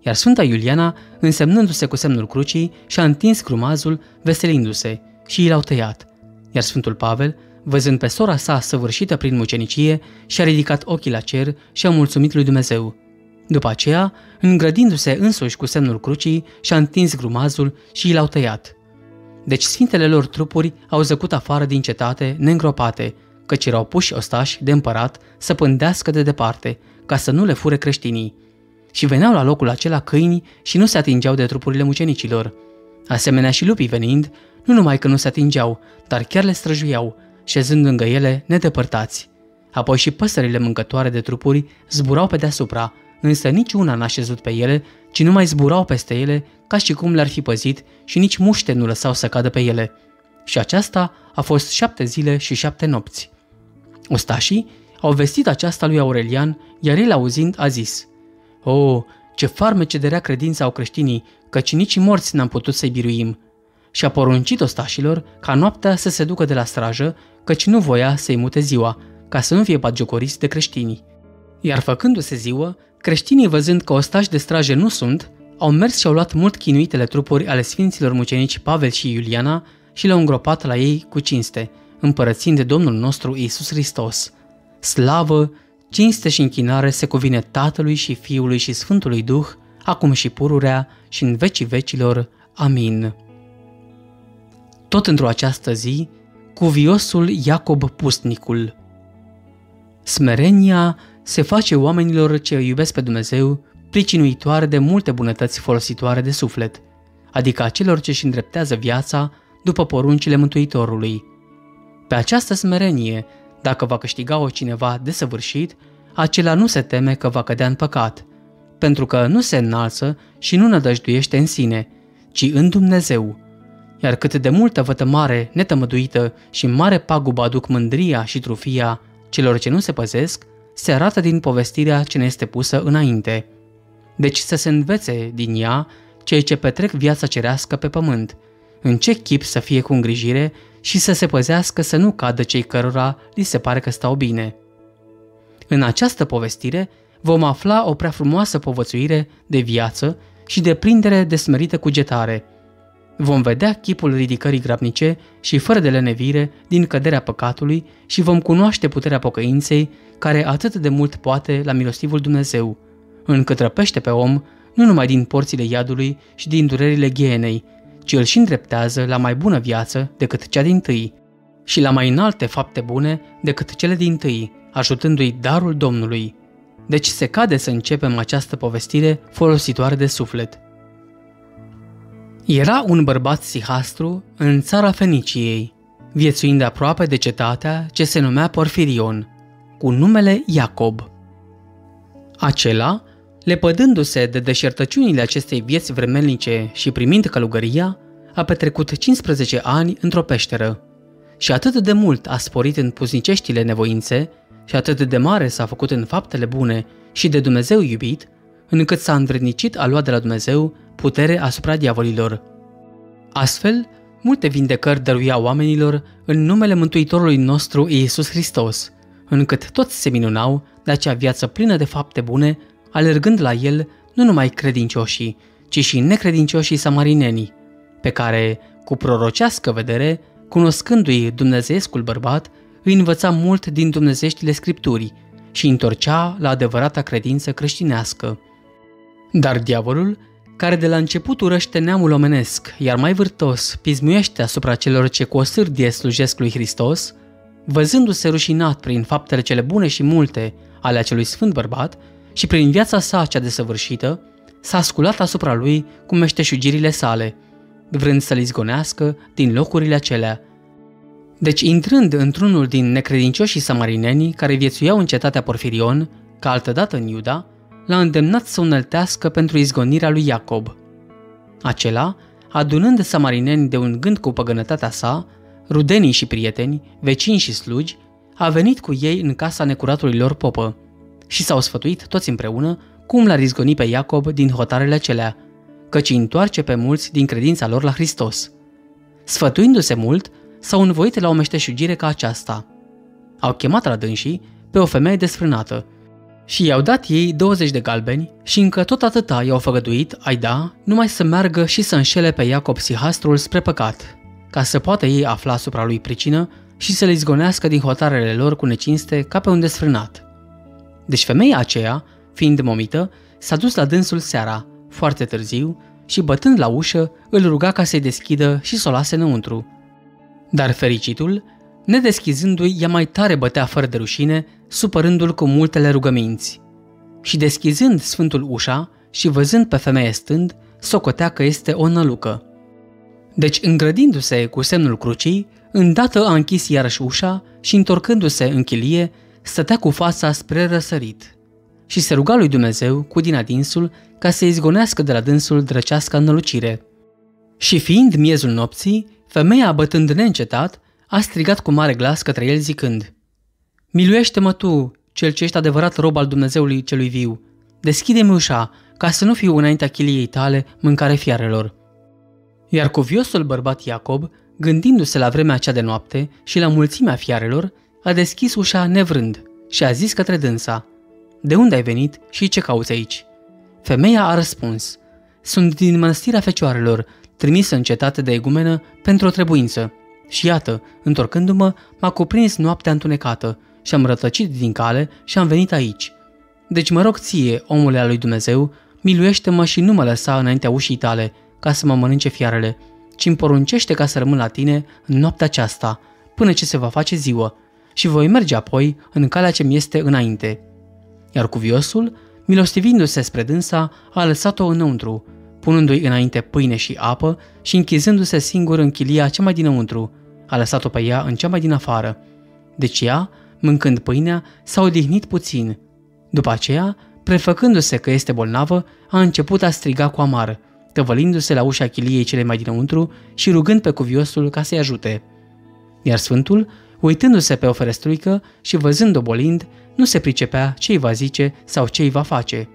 iar Sfânta Iuliana, însemnându-se cu semnul crucii, și-a întins grumazul, veselindu-se, și i l-au tăiat. Iar Sfântul Pavel, văzând pe sora sa săvârșită prin mucenicie, și-a ridicat ochii la cer și a mulțumit lui Dumnezeu. După aceea, îngrădindu-se însuși cu semnul crucii, și-a întins grumazul și i l-au tăiat. Deci sfintele lor trupuri au zăcut afară din cetate, neîngropate, căci erau puși ostași de împărat să pândească de departe, ca să nu le fure creștinii. Și veneau la locul acela câini și nu se atingeau de trupurile mucenicilor. Asemenea și lupii venind, nu numai că nu se atingeau, dar chiar le străjuiau, șezând lângă ele nedepărtați. Apoi și păsările mâncătoare de trupuri zburau pe deasupra, însă nici una n-a șezut pe ele, ci numai zburau peste ele ca și cum le-ar fi păzit și nici muște nu lăsau să cadă pe ele. Și aceasta a fost șapte zile și șapte nopți. Ostașii au vestit aceasta lui Aurelian, iar el auzind a zis: "O, ce farmece de rea credință au creștinii, căci nici morți n-am putut să-i biruim." Și a poruncit ostașilor ca noaptea să se ducă de la strajă, căci nu voia să-i mute ziua, ca să nu fie batjocoriți de creștini. Iar făcându-se ziua, creștinii, văzând că ostași de strajă nu sunt, au mers și au luat mult chinuitele trupuri ale sfinților mucenici Pavel și Iuliana și le-au îngropat la ei cu cinste, împărățind de Domnul nostru Iisus Hristos. Slavă, cinste și închinare se cuvine Tatălui și Fiului și Sfântului Duh, acum și pururea și în vecii vecilor. Amin. Tot într-o această zi, cuviosul Iacob Pustnicul. Smerenia se face oamenilor ce iubesc pe Dumnezeu, pricinuitoare de multe bunătăți folositoare de suflet, adică a celor ce își îndreptează viața după poruncile Mântuitorului. Pe această smerenie, dacă va câștiga-o cineva desăvârșit, acela nu se teme că va cădea în păcat, pentru că nu se înalță și nu nădăjduiește în sine, ci în Dumnezeu. Iar cât de multă vătămare netămăduită și mare pagubă aduc mândria și trufia celor ce nu se păzesc, se arată din povestirea ce ne este pusă înainte. Deci să se învețe din ea cei ce petrec viața cerească pe pământ, în ce chip să fie cu îngrijire și să se păzească să nu cadă cei cărora li se pare că stau bine. În această povestire vom afla o prea frumoasă povățuire de viață și de prindere de smerită cugetare. Vom vedea chipul ridicării grabnice și fără de lenevire din căderea păcatului și vom cunoaște puterea pocăinței care atât de mult poate la milostivul Dumnezeu, încât răpește pe om nu numai din porțile iadului și din durerile ghienei, ci îl și îndreptează la mai bună viață decât cea dintâi și la mai înalte fapte bune decât cele dintâi, ajutându-i darul Domnului. Deci se cade să începem această povestire folositoare de suflet. Era un bărbat sihastru în țara Feniciei, viețuind aproape de cetatea ce se numea Porfirion, cu numele Iacob. Acela, lepădându-se de deșertăciunile acestei vieți vremelnice și primind călugăria, a petrecut cincisprezece ani într-o peșteră și atât de mult a sporit în puzniceștile nevoințe și atât de mare s-a făcut în faptele bune și de Dumnezeu iubit, încât s-a învrednicit a lua de la Dumnezeu putere asupra diavolilor. Astfel, multe vindecări dăruia oamenilor în numele Mântuitorului nostru Iisus Hristos, încât toți se minunau de acea viață plină de fapte bune, alergând la el nu numai credincioșii, ci și necredincioșii samarinenii, pe care, cu prorocească vedere, cunoscându-i dumnezeescul bărbat, îi învăța mult din dumnezeștile scripturii și întorcea la adevărata credință creștinească. Dar diavolul, care de la început urăște neamul omenesc, iar mai vârtos pismuiește asupra celor ce cu o sârdie slujesc lui Hristos, văzându-se rușinat prin faptele cele bune și multe ale acelui sfânt bărbat și prin viața sa cea desăvârșită, s-a sculat asupra lui cu meșteșugirile sale, vrând să-l izgonească din locurile acelea. Deci, intrând într-unul din necredincioșii samarinenii care viețuiau în cetatea Porfirion, ca altădată în Iuda, l-a îndemnat să o înăltească pentru izgonirea lui Iacob. Acela, adunând samarineni de un gând cu păgânătatea sa, rudenii și prieteni, vecini și slugi, a venit cu ei în casa necuratului lor popă și s-au sfătuit toți împreună cum l-ar izgoni pe Iacob din hotarele acelea, căci întoarce pe mulți din credința lor la Hristos. Sfătuindu-se mult, s-au învoit la o meșteșugire ca aceasta. Au chemat la dânsii pe o femeie desfrânată Și i-au dat ei douăzeci de galbeni și încă tot atâta i-au făgăduit ai da numai să meargă și să înșele pe Iacob Sihastrul spre păcat, ca să poată ei afla asupra lui pricină și să le izgonească din hotarele lor cu necinste ca pe un desfrânat. Deci femeia aceea, fiind momită, s-a dus la dânsul seara, foarte târziu, și bătând la ușă, îl ruga ca să-i deschidă și să o lase înăuntru. Dar fericitul, nedeschizându-i, ea mai tare bătea fără de rușine, supărându-l cu multele rugăminți. Și deschizând sfântul ușa și văzând pe femeie stând, socotea că este o nălucă. Deci, îngrădindu-se cu semnul crucii, îndată a închis iarăși ușa și, întorcându-se în chilie, stătea cu fața spre răsărit. Și se ruga lui Dumnezeu cu din adinsul ca să izgonească de la dânsul drăcească înălucire. Și fiind miezul nopții, femeia, bătând neîncetat, a strigat cu mare glas către el zicând: „Miluiește-mă tu, cel ce ești adevărat rob al Dumnezeului celui viu, deschide-mi ușa, ca să nu fiu înaintea chiliei tale mâncare fiarelor." Iar cuviosul bărbat Iacob, gândindu-se la vremea cea de noapte și la mulțimea fiarelor, a deschis ușa nevrând și a zis către dânsa: „De unde ai venit și ce cauți aici?" Femeia a răspuns: „Sunt din mănăstirea Fecioarelor, trimisă în cetate de egumenă pentru o trebuință. Și iată, întorcându-mă, m-a cuprins noaptea întunecată și am rătăcit din cale și am venit aici. Deci mă rog ție, omule al lui Dumnezeu, miluiește-mă și nu mă lăsa înaintea ușii tale, ca să mă mănânce fiarele, ci îmi poruncește ca să rămân la tine în noaptea aceasta, până ce se va face ziua, și voi merge apoi în calea ce mi este înainte." Iar cuviosul, milostivindu-se spre dânsa, a lăsat-o înăuntru, punându-i înainte pâine și apă și închizându-se singur în chilia cea mai dinăuntru, a lăsat-o pe ea în cea mai din afară. Deci ea, mâncând pâinea, s-a odihnit puțin. După aceea, prefăcându-se că este bolnavă, a început a striga cu amar, tăvălindu-se la ușa chiliei cele mai dinăuntru și rugând pe cuviosul ca să-i ajute. Iar sfântul, uitându-se pe o ferestruică și văzând-o bolind, nu se pricepea ce îi va zice sau ce îi va face.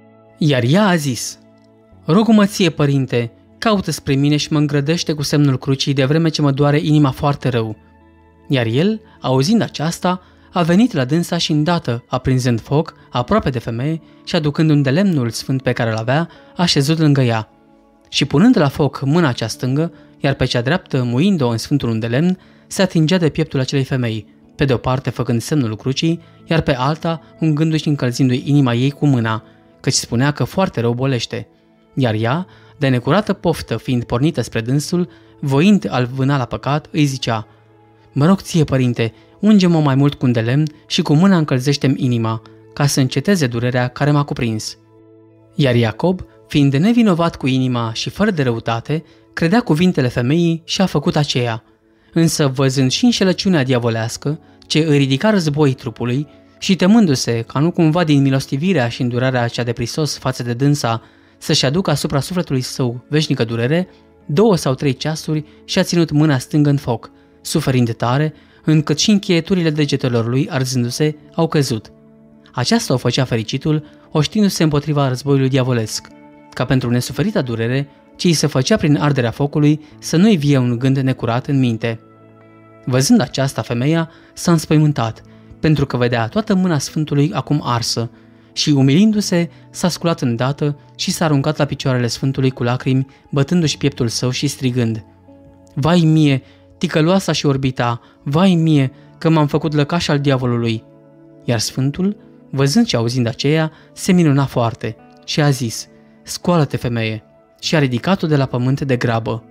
Iar ea a zis: „Rog-mă ție, părinte, caută spre mine și mă îngrădește cu semnul crucii de vreme ce mă doare inima foarte rău." Iar el, auzind aceasta, a venit la dânsa și îndată, aprinzând foc, aproape de femeie și aducând un de lemnul sfânt pe care îl avea, a șezut lângă ea. Și punând la foc mâna cea stângă, iar pe cea dreaptă muind-o în sfântul undelemn, se atingea de pieptul acelei femei, pe de o parte făcând semnul crucii, iar pe alta ungându-și și încălzindu-i inima ei cu mâna, căci spunea că foarte rău bolește. Iar ea, de necurată poftă fiind pornită spre dânsul, voind a-l vâna la păcat, îi zicea: „Mă rog ție, părinte, unge-mă mai mult cu un de lemn și cu mâna încălzește-mi inima, ca să înceteze durerea care m-a cuprins." Iar Iacob, fiind nevinovat cu inima și fără de răutate, credea cuvintele femeii și a făcut aceea. Însă, văzând și înșelăciunea diavolească, ce îi ridica război trupului, și temându-se ca nu cumva din milostivirea și îndurarea cea de prisos față de dânsa să-și aducă asupra sufletului său veșnică durere, două sau trei ceasuri și-a ținut mâna stângă în foc, suferind tare, încât și încheieturile degetelor lui, arzându-se, au căzut. Aceasta o făcea fericitul, oștindu-se împotriva războiului diavolesc, ca pentru nesuferita durere, ce îi se făcea prin arderea focului să nu-i vie un gând necurat în minte. Văzând aceasta, femeia s-a înspăimântat, pentru că vedea toată mâna Sfântului acum arsă, și, umilindu-se, s-a sculat îndată și s-a aruncat la picioarele Sfântului cu lacrimi, bătându-și pieptul său și strigând: „Vai mie, ticăloasa și orbita, vai mie, că m-am făcut lăcaș al diavolului!" Iar Sfântul, văzând și auzind aceea, se minuna foarte și a zis: „Scoală-te, femeie!" și a ridicat-o de la pământ de grabă.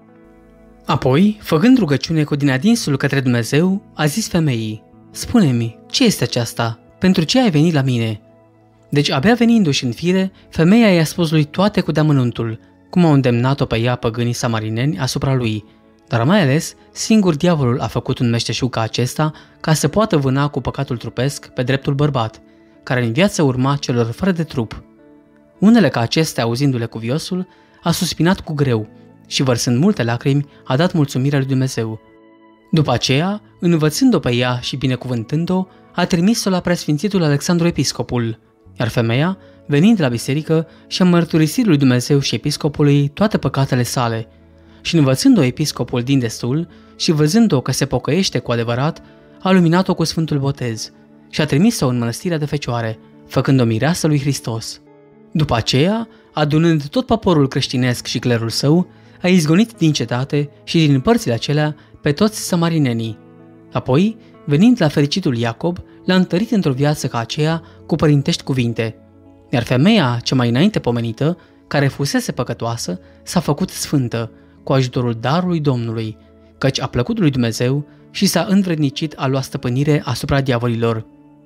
Apoi, făcând rugăciune cu din adinsul către Dumnezeu, a zis femeii: „Spune-mi, ce este aceasta? Pentru ce ai venit la mine?" Deci, abia venindu-și în fire, femeia i-a spus lui toate cu deamănuntul, cum au îndemnat-o pe ea păgânii samarineni asupra lui, dar mai ales, singur diavolul a făcut un meșteșug ca acesta ca să poată vâna cu păcatul trupesc pe dreptul bărbat, care în viață urma celor fără de trup. Unele ca acestea, auzindu-le cuviosul, a suspinat cu greu și, vărsând multe lacrimi, a dat mulțumirea lui Dumnezeu. După aceea, învățând-o pe ea și binecuvântând-o, a trimis-o la preasfințitul Alexandru Episcopul, iar femeia, venind la biserică, și-a mărturisit lui Dumnezeu și episcopului toate păcatele sale, și învățând-o episcopul din destul și văzând-o că se pocăiește cu adevărat, a luminat-o cu Sfântul Botez și a trimis-o în mănăstirea de Fecioare, făcând-o mireasă lui Hristos. După aceea, adunând tot poporul creștinesc și clerul său, a izgonit din cetate și din părțile acelea pe toți samarinenii. Apoi, venind la fericitul Iacob, l-a întărit într-o viață ca aceea cu părintești cuvinte. Iar femeia cea mai înainte pomenită, care fusese păcătoasă, s-a făcut sfântă, cu ajutorul darului Domnului, căci a plăcut lui Dumnezeu și s-a învrednicit a lua stăpânire asupra diavolilor.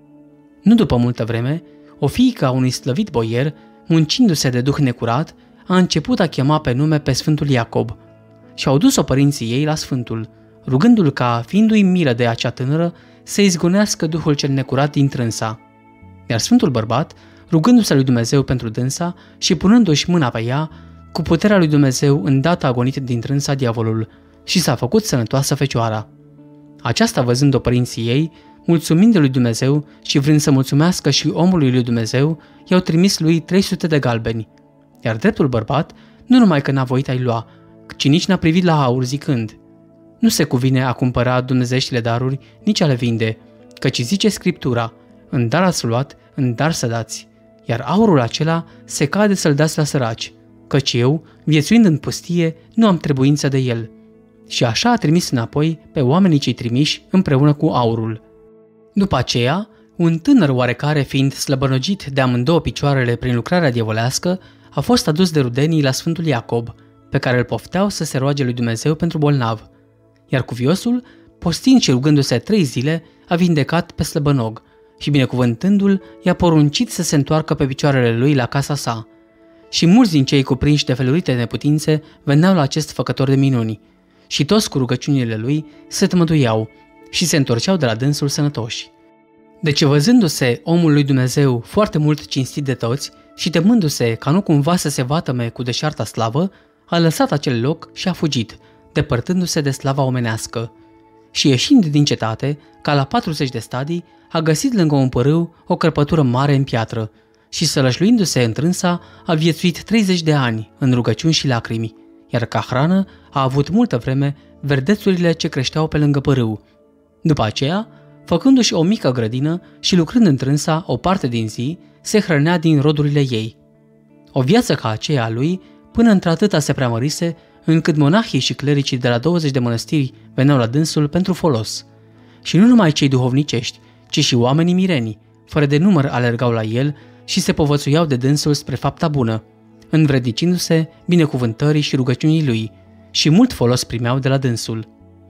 Nu după multă vreme, o fiică a unui slăvit boier, muncindu-se de duh necurat, a început a chema pe nume pe Sfântul Iacob și au dus-o părinții ei la Sfântul, rugându-l ca, fiindu-i milă de acea tânără, să izgonească duhul cel necurat din trânsa. Iar Sfântul bărbat, rugându-se lui Dumnezeu pentru dânsa și punându-și mâna pe ea, cu puterea lui Dumnezeu îndată a gonit din trânsa diavolul și s-a făcut sănătoasă fecioara. Aceasta, văzând-o părinții ei, mulțumind lui Dumnezeu și vrând să mulțumească și omului lui Dumnezeu, i-au trimis lui trei sute de galbeni. Iar dreptul bărbat, nu numai că n-a voit a-i lua, ci nici n-a privit la aur zicând: nu se cuvine a cumpăra dumnezeștile daruri, nici a le vinde, căci zice Scriptura: în dar ați luat, în dar să dați, iar aurul acela se cade să-l dați la săraci, căci eu, viețuind în pustie, nu am trebuință de el. Și așa a trimis înapoi pe oamenii cei trimiși împreună cu aurul. După aceea, un tânăr oarecare, fiind slăbănogit de amândouă picioarele prin lucrarea diavolească, a fost adus de rudenii la Sfântul Iacob, pe care îl pofteau să se roage lui Dumnezeu pentru bolnav. Iar cuviosul, postind și rugându-se trei zile, a vindecat pe slăbănog și, binecuvântându-l, i-a poruncit să se întoarcă pe picioarele lui la casa sa. Și mulți din cei cuprinși de felurite neputințe veneau la acest făcător de minuni și toți cu rugăciunile lui se tămăduiau și se întorceau de la dânsul sănătoși. Deci, văzându-se omul lui Dumnezeu foarte mult cinstit de toți și temându-se ca nu cumva să se vatăme cu deșarta slavă, a lăsat acel loc și a fugit, depărtându-se de slava omenească. Și ieșind din cetate, ca la patruzeci de stadii, a găsit lângă un pârâu o cărpătură mare în piatră și, sălășluindu-se întrânsa, a viețuit treizeci de ani în rugăciuni și lacrimi, iar ca hrană a avut multă vreme verdețurile ce creșteau pe lângă pârâu. După aceea, făcându-și o mică grădină și lucrând întrânsa o parte din zi, se hrănea din rodurile ei. O viață ca aceea a lui, până într-atâta se preamărise, încât monahii și clericii de la douăzeci de mănăstiri veneau la dânsul pentru folos. Și nu numai cei duhovnicești, ci și oamenii mireni, fără de număr, alergau la el și se povățuiau de dânsul spre fapta bună, învrednicindu-se binecuvântării și rugăciunii lui, și mult folos primeau de la dânsul.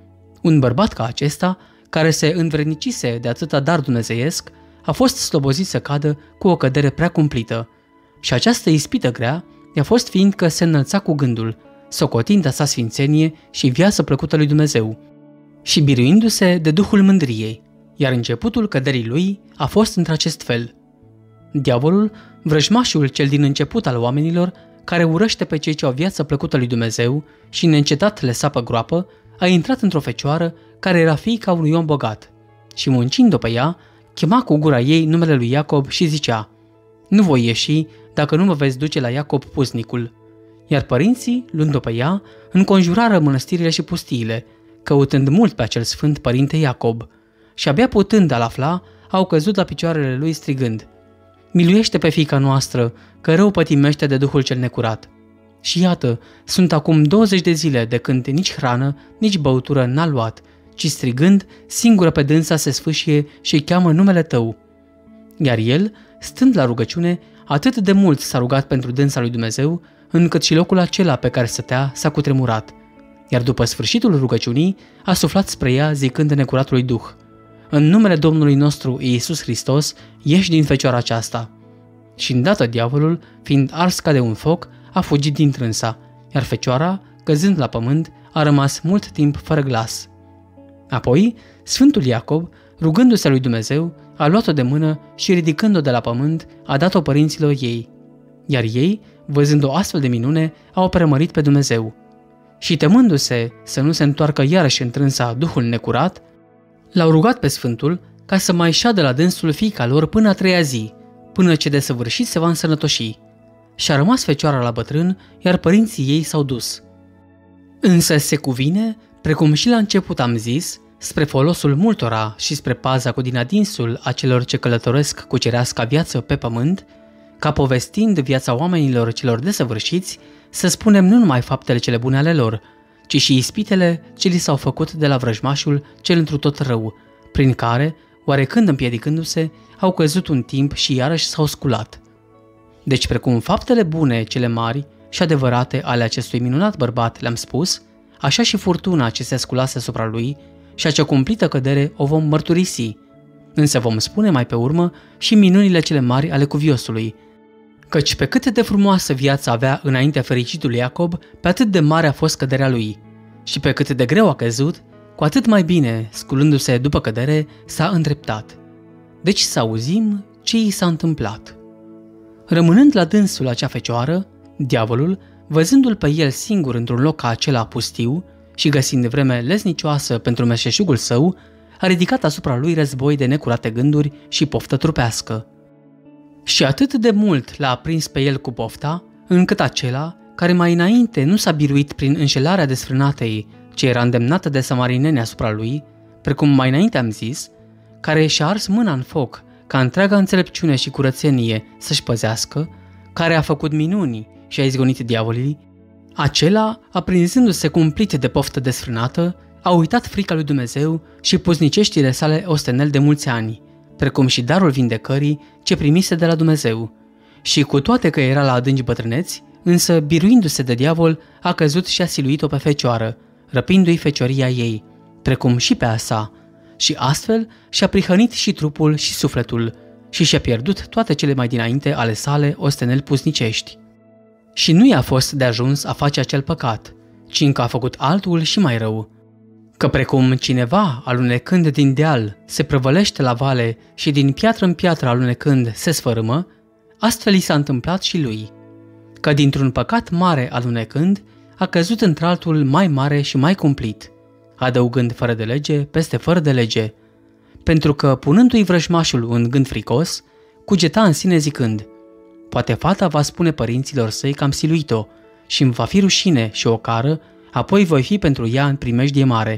Un bărbat ca acesta, care se învrednicise de atâta dar dumnezeiesc, a fost slobozit să cadă cu o cădere prea cumplită. Și această ispită grea i-a fost fiindcă se înălța cu gândul, socotind a sa sfințenie și viață plăcută lui Dumnezeu, și biruindu-se de duhul mândriei, iar începutul căderii lui a fost într-acest fel. Diavolul, vrăjmașul cel din început al oamenilor, care urăște pe cei ce au viață plăcută lui Dumnezeu și neîncetat le sapă groapă, a intrat într-o fecioară care era fiica unui om bogat și, muncind-o pe ea, chema cu gura ei numele lui Iacob și zicea: nu voi ieși dacă nu mă veți duce la Iacob pusnicul. Iar părinții, luând-o pe ea, înconjurară mănăstirile și pustiile, căutând mult pe acel sfânt părinte Iacob, și abia putând a-l afla, au căzut la picioarele lui strigând: miluiește pe fiica noastră, că rău pătimește de duhul cel necurat. Și iată, sunt acum douăzeci de zile de când nici hrană, nici băutură n-a luat, ci strigând, singură pe dânsa se sfâșie și îi cheamă numele tău. Iar el, stând la rugăciune, atât de mult s-a rugat pentru dânsa lui Dumnezeu, încât și locul acela pe care stătea s-a cutremurat. Iar după sfârșitul rugăciunii, a suflat spre ea zicând necuratului duh: în numele Domnului nostru Iisus Hristos, ieși din fecioara aceasta. Și îndată diavolul, fiind ars ca de un foc, a fugit din trânsa, iar fecioara, căzând la pământ, a rămas mult timp fără glas. Apoi, Sfântul Iacob, rugându-se lui Dumnezeu, a luat-o de mână și, ridicând-o de la pământ, a dat-o părinților ei. Iar ei, văzând o astfel de minune, au premărit pe Dumnezeu. Și temându-se să nu se întoarcă iarăși în trânsa duhul necurat, l-au rugat pe Sfântul ca să mai șadă la dânsul fiica lor până a treia zi, până ce de săvârșit se va însănătoși. Și a rămas fecioara la bătrân, iar părinții ei s-au dus. Însă se cuvine, precum și la început am zis, spre folosul multora și spre paza cu din adinsul a celor ce călătoresc cu cereasca viață pe pământ, ca povestind viața oamenilor celor desăvârșiți, să spunem nu numai faptele cele bune ale lor, ci și ispitele ce li s-au făcut de la vrăjmașul cel întru tot rău, prin care, oarecând împiedicându-se, au căzut un timp și iarăși s-au sculat. Deci, precum faptele bune, cele mari și adevărate ale acestui minunat bărbat le-am spus, așa și furtuna ce se sculase asupra lui și acea cumplită cădere o vom mărturisi, însă vom spune mai pe urmă și minunile cele mari ale cuviosului, căci pe cât de frumoasă viața avea înaintea fericitului Iacob, pe atât de mare a fost căderea lui, și pe cât de greu a căzut, cu atât mai bine, sculându-se după cădere, s-a îndreptat. Deci să auzim ce i s-a întâmplat. Rămânând la dânsul acea fecioară, diavolul, văzându-l pe el singur într-un loc ca acela pustiu și găsind vreme lesnicioasă pentru meșeșugul său, a ridicat asupra lui război de necurate gânduri și poftă trupească. Și atât de mult l-a aprins pe el cu pofta, încât acela, care mai înainte nu s-a biruit prin înșelarea desfrânatei ce era îndemnată de samarineni asupra lui, precum mai înainte am zis, care și-a ars mâna în foc ca întreaga înțelepciune și curățenie să-și păzească, care a făcut minuni și a izgonit diavolii, acela, aprinzându-se cumplit de poftă desfrânată, a uitat frica lui Dumnezeu și puzniceștile sale ostenel de mulți ani, precum și darul vindecării ce primise de la Dumnezeu. Și cu toate că era la adânci bătrâneți, însă, biruindu-se de diavol, a căzut și a siluit-o pe fecioară, răpindu-i fecioria ei, precum și pe a sa, și astfel și-a prihănit și trupul și sufletul și și-a pierdut toate cele mai dinainte ale sale osteneli pusnicești. Și nu i-a fost de ajuns a face acel păcat, ci încă a făcut altul și mai rău, că precum cineva, alunecând din deal, se prăvălește la vale și din piatră în piatră alunecând se sfărâmă, astfel i s-a întâmplat și lui, că dintr-un păcat mare alunecând, a căzut într-altul mai mare și mai cumplit, adăugând fără de lege peste fără de lege, pentru că, punându-i vrăjmașul un gând fricos, cugeta în sine zicând: poate fata va spune părinților săi că am siluit-o și îmi va fi rușine și o cară, apoi voi fi pentru ea în primejdie mare.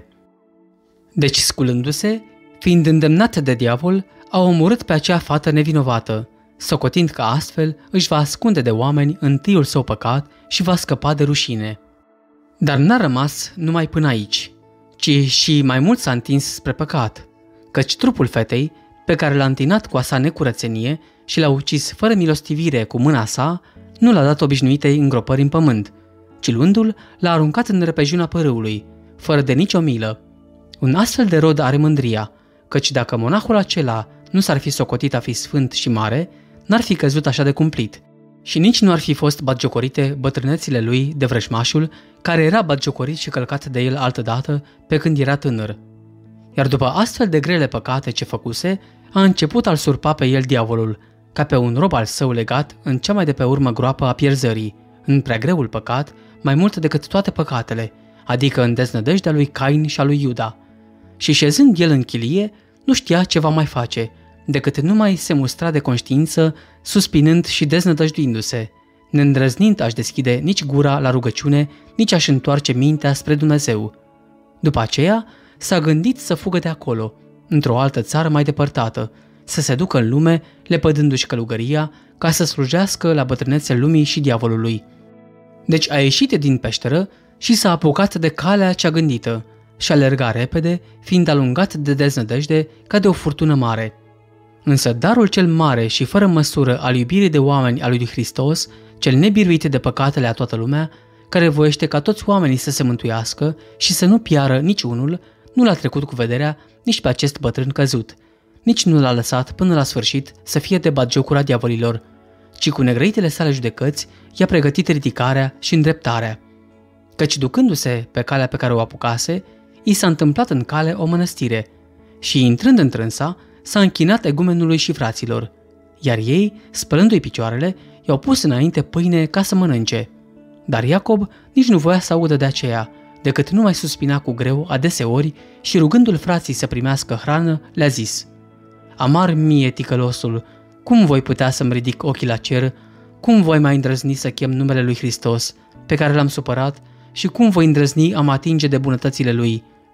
Deci, sculându-se, fiind îndemnat de diavol, a omorât pe acea fată nevinovată, socotind că astfel își va ascunde de oameni întâiul său păcat și va scăpa de rușine. Dar n-a rămas numai până aici, ci și mai mult s-a întins spre păcat, căci trupul fetei, pe care l-a întinat cu a sa necurățenie și l-a ucis fără milostivire cu mâna sa, nu l-a dat obișnuitei îngropări în pământ, ci luându-l l-a aruncat în repejuna părâului, fără de nicio milă. Un astfel de rod are mândria, căci dacă monahul acela nu s-ar fi socotit a fi sfânt și mare, n-ar fi căzut așa de cumplit, și nici nu ar fi fost batjocorite bătrânețile lui de vrăjmașul, care era batjocorit și călcat de el altădată pe când era tânăr. Iar după astfel de grele păcate ce făcuse, a început a-l surpa pe el diavolul, ca pe un rob al său legat în cea mai de pe urmă groapă a pierzării, în prea greul păcat, mai mult decât toate păcatele, adică în deznădejdea lui Cain și a lui Iuda. Și șezând el în chilie, nu știa ce va mai face, decât numai se mustra de conștiință, suspinând și deznădăjduindu-se, neîndrăznind a-și deschide nici gura la rugăciune, nici a-și întoarce mintea spre Dumnezeu. După aceea, s-a gândit să fugă de acolo, într-o altă țară mai depărtată, să se ducă în lume, lepădându-și călugăria, ca să slujească la bătrânețe lumii și diavolului. Deci a ieșit din peșteră și s-a apucat de calea cea gândită și alerga repede, fiind alungat de deznădejde ca de o furtună mare. Însă darul cel mare și fără măsură al iubirii de oameni al lui Hristos, cel nebiruit de păcatele a toată lumea, care voiește ca toți oamenii să se mântuiască și să nu piară nici unul, nu l-a trecut cu vederea nici pe acest bătrân căzut, nici nu l-a lăsat până la sfârșit să fie de batjocura diavolilor, ci cu negrăitele sale judecăți i-a pregătit ridicarea și îndreptarea. Căci ducându-se pe calea pe care o apucase, i s-a întâmplat în cale o mănăstire și, intrând întrânsa, s-a închinat egumenului și fraților, iar ei, spălându-i picioarele, i-au pus înainte pâine ca să mănânce. Dar Iacob nici nu voia să audă de aceea, decât nu mai suspina cu greu adeseori și rugându-l frații să primească hrană, le-a zis: amar mie, ticălosul, cum voi putea să-mi ridic ochii la cer, cum voi mai îndrăzni să chem numele lui Hristos, pe care l-am supărat, și cum voi îndrăzni a mă atinge de bunătățile lui,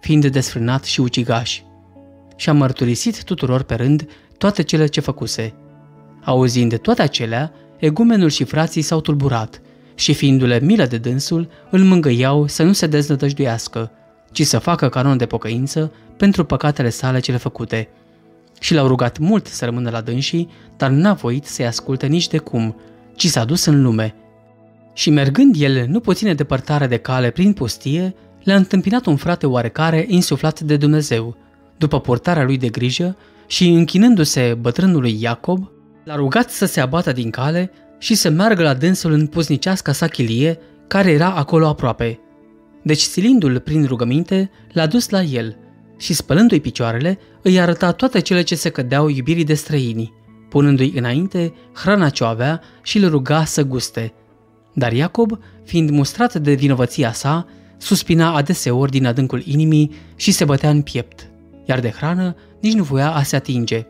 fiind desfrânat și ucigaș. Și a mărturisit tuturor pe rând toate cele ce făcuse. Auzind de toate acelea, egumenul și frații s-au tulburat și, fiindu-le milă de dânsul, îl mângâiau să nu se deznădăjduiască, ci să facă canon de pocăință pentru păcatele sale cele făcute. Și l-au rugat mult să rămână la dânsii, dar n-a voit să-i asculte nici de cum, ci s-a dus în lume. Și mergând el nu puține depărtare de cale prin pustie, le-a întâmpinat un frate oarecare insuflat de Dumnezeu, după purtarea lui de grijă, și, închinându-se bătrânului Iacob, l-a rugat să se abată din cale și să meargă la dânsul în pusniceasca sa chilie, care era acolo aproape. Deci, silindu-l prin rugăminte, l-a dus la el și, spălându-i picioarele, îi arăta toate cele ce se cădeau iubirii de străini, punându-i înainte hrana ce o avea și îl ruga să guste. Dar Iacob, fiind mustrat de vinovăția sa, suspina adeseori din adâncul inimii și se bătea în piept, iar de hrană nici nu voia a se atinge.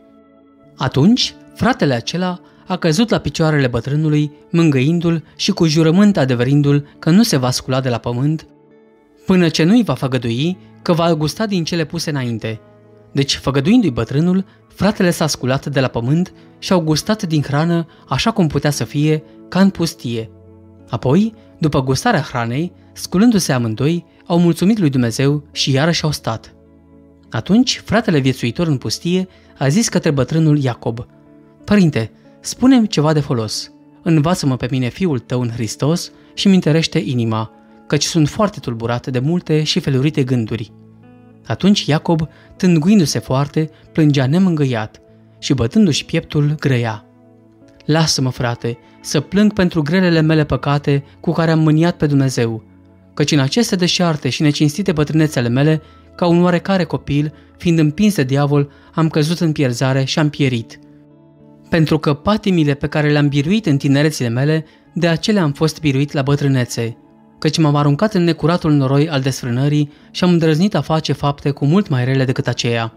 Atunci, fratele acela a căzut la picioarele bătrânului, mângâindu-l și cu jurământ adevărindu-l că nu se va scula de la pământ, până ce nu-i va făgădui că va gusta din cele puse înainte. Deci, făgăduindu-i bătrânul, fratele s-a sculat de la pământ și au gustat din hrană așa cum putea să fie, ca în pustie. Apoi, după gustarea hranei, sculându-se amândoi, au mulțumit lui Dumnezeu și iarăși au stat. Atunci, fratele viețuitor în pustie a zis către bătrânul Iacob: Părinte, spune-mi ceva de folos. Învață-mă pe mine fiul tău în Hristos și mi întărește inima, căci sunt foarte tulburat de multe și felurite gânduri. Atunci Iacob, tânguindu-se foarte, plângea nemângâiat și, bătându-și pieptul, grăia: Lasă-mă, frate, să plâng pentru grelele mele păcate cu care am mâniat pe Dumnezeu, căci în aceste deșarte și necinstite bătrânețele mele, ca un oarecare copil, fiind împins de diavol, am căzut în pierzare și am pierit. Pentru că patimile pe care le-am biruit în tinerețile mele, de acelea am fost biruit la bătrânețe, căci m-am aruncat în necuratul noroi al desfrânării și am îndrăznit a face fapte cu mult mai rele decât aceea.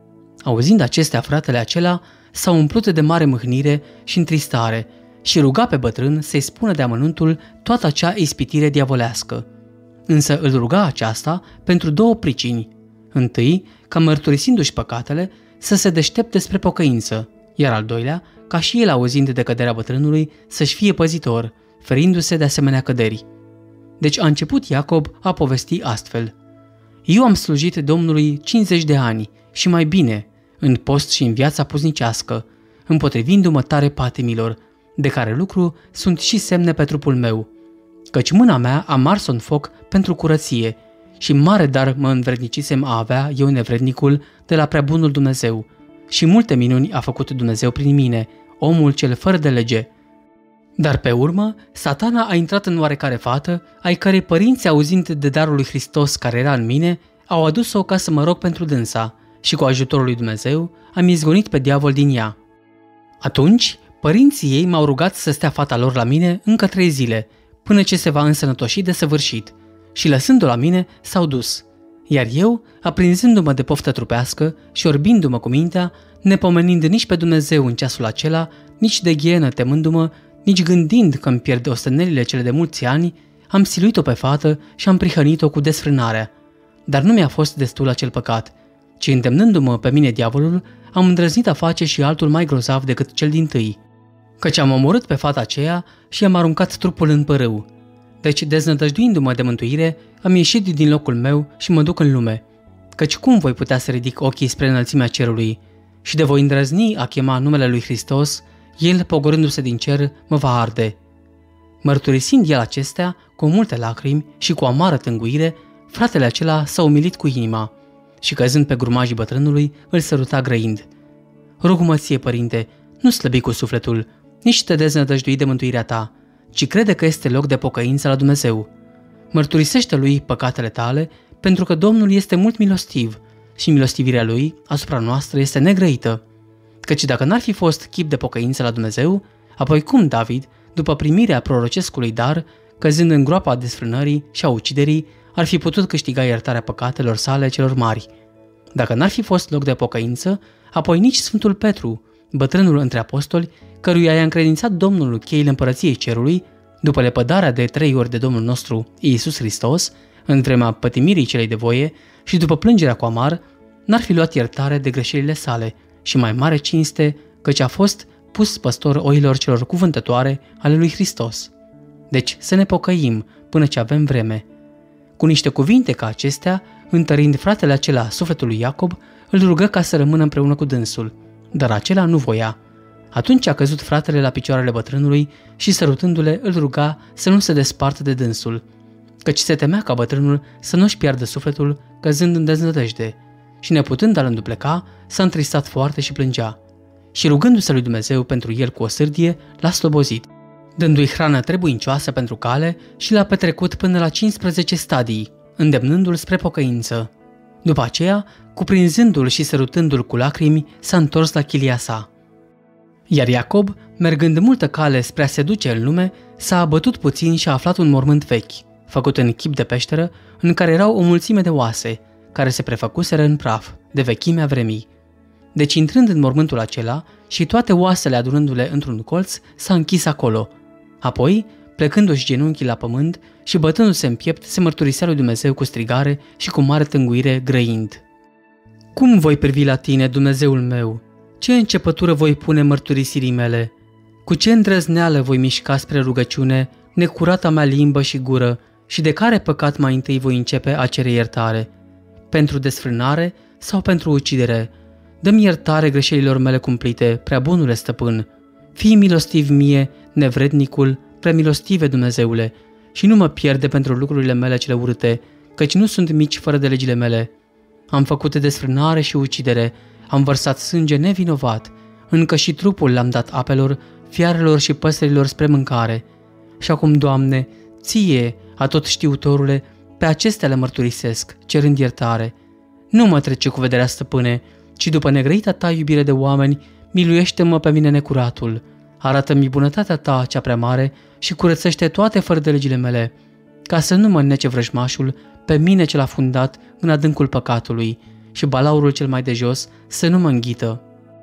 Auzind acestea, fratele acela s-a umplut de mare mâhnire și întristare și ruga pe bătrân să-i spună de amănuntul toată acea ispitire diavolească. Însă îl ruga aceasta pentru două pricini. Întâi, ca mărturisindu-și păcatele, să se deștepte spre pocăință, iar al doilea, ca și el auzind de căderea bătrânului, să-și fie păzitor, ferindu-se de asemenea căderi. Deci a început Iacob a povesti astfel: Eu am slujit Domnului cincizeci de ani și mai bine, în post și în viața puznicească, împotrivindu-mă tare patimilor, de care lucru sunt și semne pe trupul meu, căci mâna mea a mars-o în foc pentru curăție și mare dar mă învrednicisem a avea eu nevrednicul de la prea bunul Dumnezeu și multe minuni a făcut Dumnezeu prin mine, omul cel fără de lege. Dar pe urmă, Satana a intrat în oarecare fată, ai cărei părinți, auzind de darul lui Hristos care era în mine, au adus-o ca să mă rog pentru dânsa și cu ajutorul lui Dumnezeu am izgonit pe diavol din ea. Atunci, părinții ei m-au rugat să stea fata lor la mine încă trei zile, până ce se va însănătoși de săvârșit, și lăsându-o la mine, s-au dus. Iar eu, aprinzându-mă de poftă trupească și orbindu-mă cu mintea, nepomenind nici pe Dumnezeu în ceasul acela, nici de ghienă temându-mă, nici gândind că îmi pierd ostenelile cele de mulți ani, am siluit-o pe fată și am prihănit-o cu desfrânarea. Dar nu mi-a fost destul acel păcat, ci îndemnându-mă pe mine diavolul, am îndrăznit a face și altul mai grozav decât cel dintâi, căci am omorât pe fata aceea și am aruncat trupul în părâu. Deci, deznădăjduindu-mă de mântuire, am ieșit din locul meu și mă duc în lume, căci cum voi putea să ridic ochii spre înălțimea cerului și de voi îndrăzni a chema numele lui Hristos, el, pogorându-se din cer, mă va arde. Mărturisind el acestea, cu multe lacrimi și cu amară tânguire, fratele acela s-a umilit cu inima și, căzând pe grumajii bătrânului, îl săruta grăind: Rog-mă ție, părinte, nu slăbi cu sufletul, nici te deznădăjdui de mântuirea ta, ci crede că este loc de pocăință la Dumnezeu. Mărturisește lui păcatele tale, pentru că Domnul este mult milostiv și milostivirea lui asupra noastră este negrăită. Căci dacă n-ar fi fost chip de pocăință la Dumnezeu, apoi cum David, după primirea prorocescului dar, căzând în groapa desfrânării și a uciderii, ar fi putut câștiga iertarea păcatelor sale celor mari? Dacă n-ar fi fost loc de pocăință, apoi nici Sfântul Petru, bătrânul între apostoli, căruia i-a încredințat Domnul cheile împărăției cerului, după lepădarea de trei ori de Domnul nostru Iisus Hristos, În vremea pătimirii celei de voie și după plângerea cu amar, n-ar fi luat iertare de greșelile sale și mai mare cinste, căci a fost pus păstor oilor celor cuvântătoare ale lui Hristos. Deci să ne pocăim până ce avem vreme. Cu niște cuvinte ca acestea, întărind fratele acela sufletul lui Iacob, îl rugă ca să rămână împreună cu dânsul, dar acela nu voia. Atunci a căzut fratele la picioarele bătrânului și, sărutându-le, îl ruga să nu se despartă de dânsul, căci se temea ca bătrânul să nu-și piardă sufletul căzând în deznădejde, și neputând a-l îndupleca, s-a întristat foarte și plângea. Și rugându-se lui Dumnezeu pentru el cu o sârdie, l-a slobozit, dându-i hrană trebuincioasă pentru cale și l-a petrecut până la cincisprezece stadii, îndemnându-l spre pocăință. După aceea, cuprinzându-l și sărutându-l cu lacrimi, s-a întors la chilia sa. Iar Iacob, mergând multă cale spre a se duce în lume, s-a abătut puțin și a aflat un mormânt vechi, făcut în chip de peșteră, în care erau o mulțime de oase, care se prefăcuseră în praf, de vechimea vremii. Deci, intrând în mormântul acela și toate oasele adunându-le într-un colț, s-a închis acolo. Apoi, plecându-și genunchii la pământ și bătându-se în piept, se mărturisea lui Dumnezeu cu strigare și cu mare tânguire, grăind: Cum voi privi la tine, Dumnezeul meu? Ce începătură voi pune mărturisirii mele? Cu ce îndrăzneală voi mișca spre rugăciune necurata mea limbă și gură, și de care păcat mai întâi voi începe a cere iertare? Pentru desfrânare sau pentru ucidere? Dă-mi iertare greșelilor mele cumplite, prea bunule stăpân. Fii milostiv mie, nevrednicul, prea milostive Dumnezeule, și nu mă pierde pentru lucrurile mele cele urâte, căci nu sunt mici fără de legile mele. Am făcut desfrânare și ucidere, am vărsat sânge nevinovat, încă și trupul l-am dat apelor, fiarelor și păsărilor spre mâncare. Și acum, Doamne, Ție, atot știutorule, pe acestea le mărturisesc, cerând iertare. Nu mă trece cu vederea, stăpâne, ci după negrăita Ta iubire de oameni, miluiește-mă pe mine necuratul. Arată-mi bunătatea Ta cea prea mare și curățește toate fără de legile mele, ca să nu mă înnece vrăjmașul pe mine cel afundat în adâncul păcatului și balaurul cel mai de jos să nu mă înghită.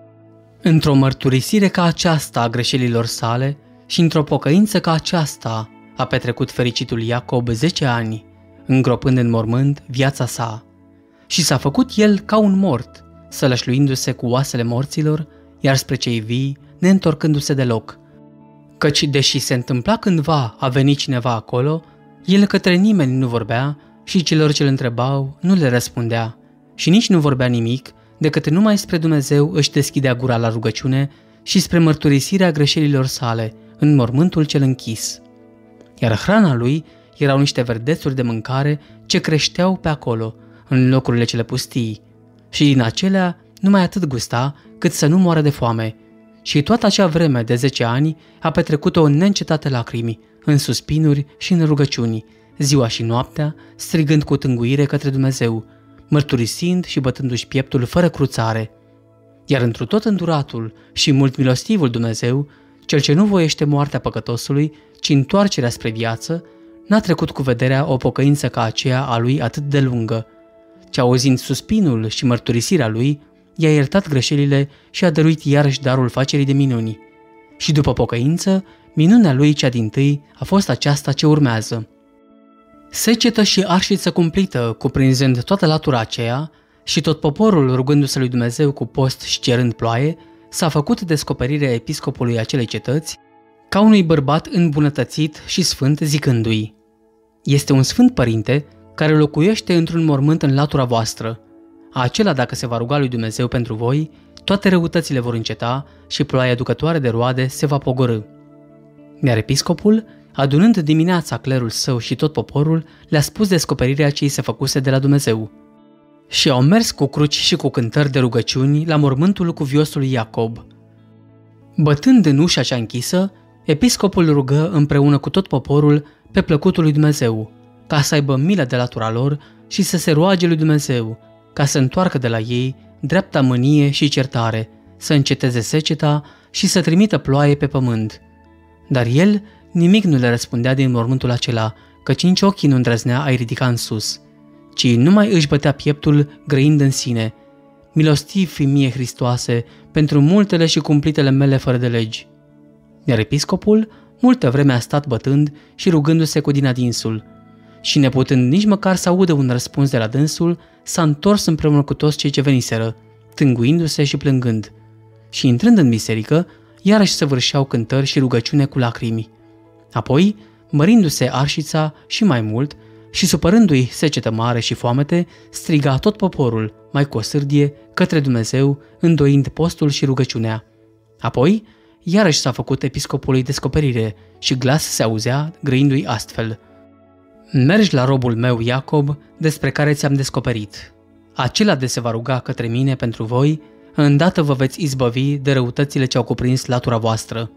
Într-o mărturisire ca aceasta a greșelilor sale și într-o pocăință ca aceasta a petrecut fericitul Iacob zece ani, îngropând în mormânt viața sa. Și s-a făcut el ca un mort, sălășluindu-se cu oasele morților, iar spre cei vii, neîntorcându-se deloc. Căci, deși se întâmpla cândva a venit cineva acolo, el către nimeni nu vorbea și celor ce îl întrebau nu le răspundea și nici nu vorbea nimic, decât numai spre Dumnezeu își deschidea gura la rugăciune și spre mărturisirea greșelilor sale în mormântul cel închis. Iar hrana lui erau niște verdețuri de mâncare ce creșteau pe acolo, în locurile cele pustii, și din acelea numai atât gusta cât să nu moară de foame. Și toată acea vreme de zece ani a petrecut-o în neîncetate lacrimi, în suspinuri și în rugăciuni, ziua și noaptea, strigând cu tânguire către Dumnezeu, mărturisind și bătându-și pieptul fără cruțare. Iar întru tot înduratul și mult milostivul Dumnezeu, cel ce nu voiește moartea păcătosului, ci întoarcerea spre viață, n-a trecut cu vederea o pocăință ca aceea a lui atât de lungă, ci auzind suspinul și mărturisirea lui, i-a iertat greșelile și a dăruit iarăși darul facerii de minuni. Și după pocăință, minunea lui cea dintâi a fost aceasta ce urmează. Secetă și arșiță cumplită, cuprinzând toată latura aceea, și tot poporul rugându-se lui Dumnezeu cu post și cerând ploaie, s-a făcut descoperirea episcopului acelei cetăți ca unui bărbat îmbunătățit și sfânt, zicându-i: Este un sfânt părinte care locuiește într-un mormânt în latura voastră. Acela, dacă se va ruga lui Dumnezeu pentru voi, toate răutățile vor înceta și ploaia aducătoare de roade se va pogorî. Iar episcopul, adunând dimineața clerul său și tot poporul, le-a spus descoperirea ce i se făcuse de la Dumnezeu. Și au mers cu cruci și cu cântări de rugăciuni la mormântul cuviosului Iacob. Bătând în ușa cea închisă, episcopul rugă împreună cu tot poporul pe plăcutul lui Dumnezeu, ca să aibă milă de latura lor și să se roage lui Dumnezeu, ca să întoarcă de la ei dreapta mânie și certare, să înceteze seceta și să trimită ploaie pe pământ. Dar el nimic nu le răspundea din mormântul acela, căci nici ochii nu îndrăznea a-i ridica în sus, ci numai își bătea pieptul grăind în sine: Milostiv fi mie, Hristoase, pentru multele și cumplitele mele fără de legi. Iar episcopul multă vreme a stat bătând și rugându-se cu din adinsul. și neputând nici măcar să audă un răspuns de la dânsul, s-a întors împreună cu toți cei ce veniseră, tânguindu-se și plângând. Și intrând în biserică, iarăși săvârșeau cântări și rugăciune cu lacrimi. Apoi, mărindu-se arșița și mai mult și supărându-i secetă mare și foamete, striga tot poporul, mai cu o sârdie, către Dumnezeu, îndoind postul și rugăciunea. Apoi, iarăși s-a făcut episcopului descoperire și glas se auzea, grăindu-i astfel: Mergi la robul meu Iacob, despre care ți-am descoperit. Acela de se va ruga către mine pentru voi, îndată vă veți izbăvi de răutățile ce au cuprins latura voastră.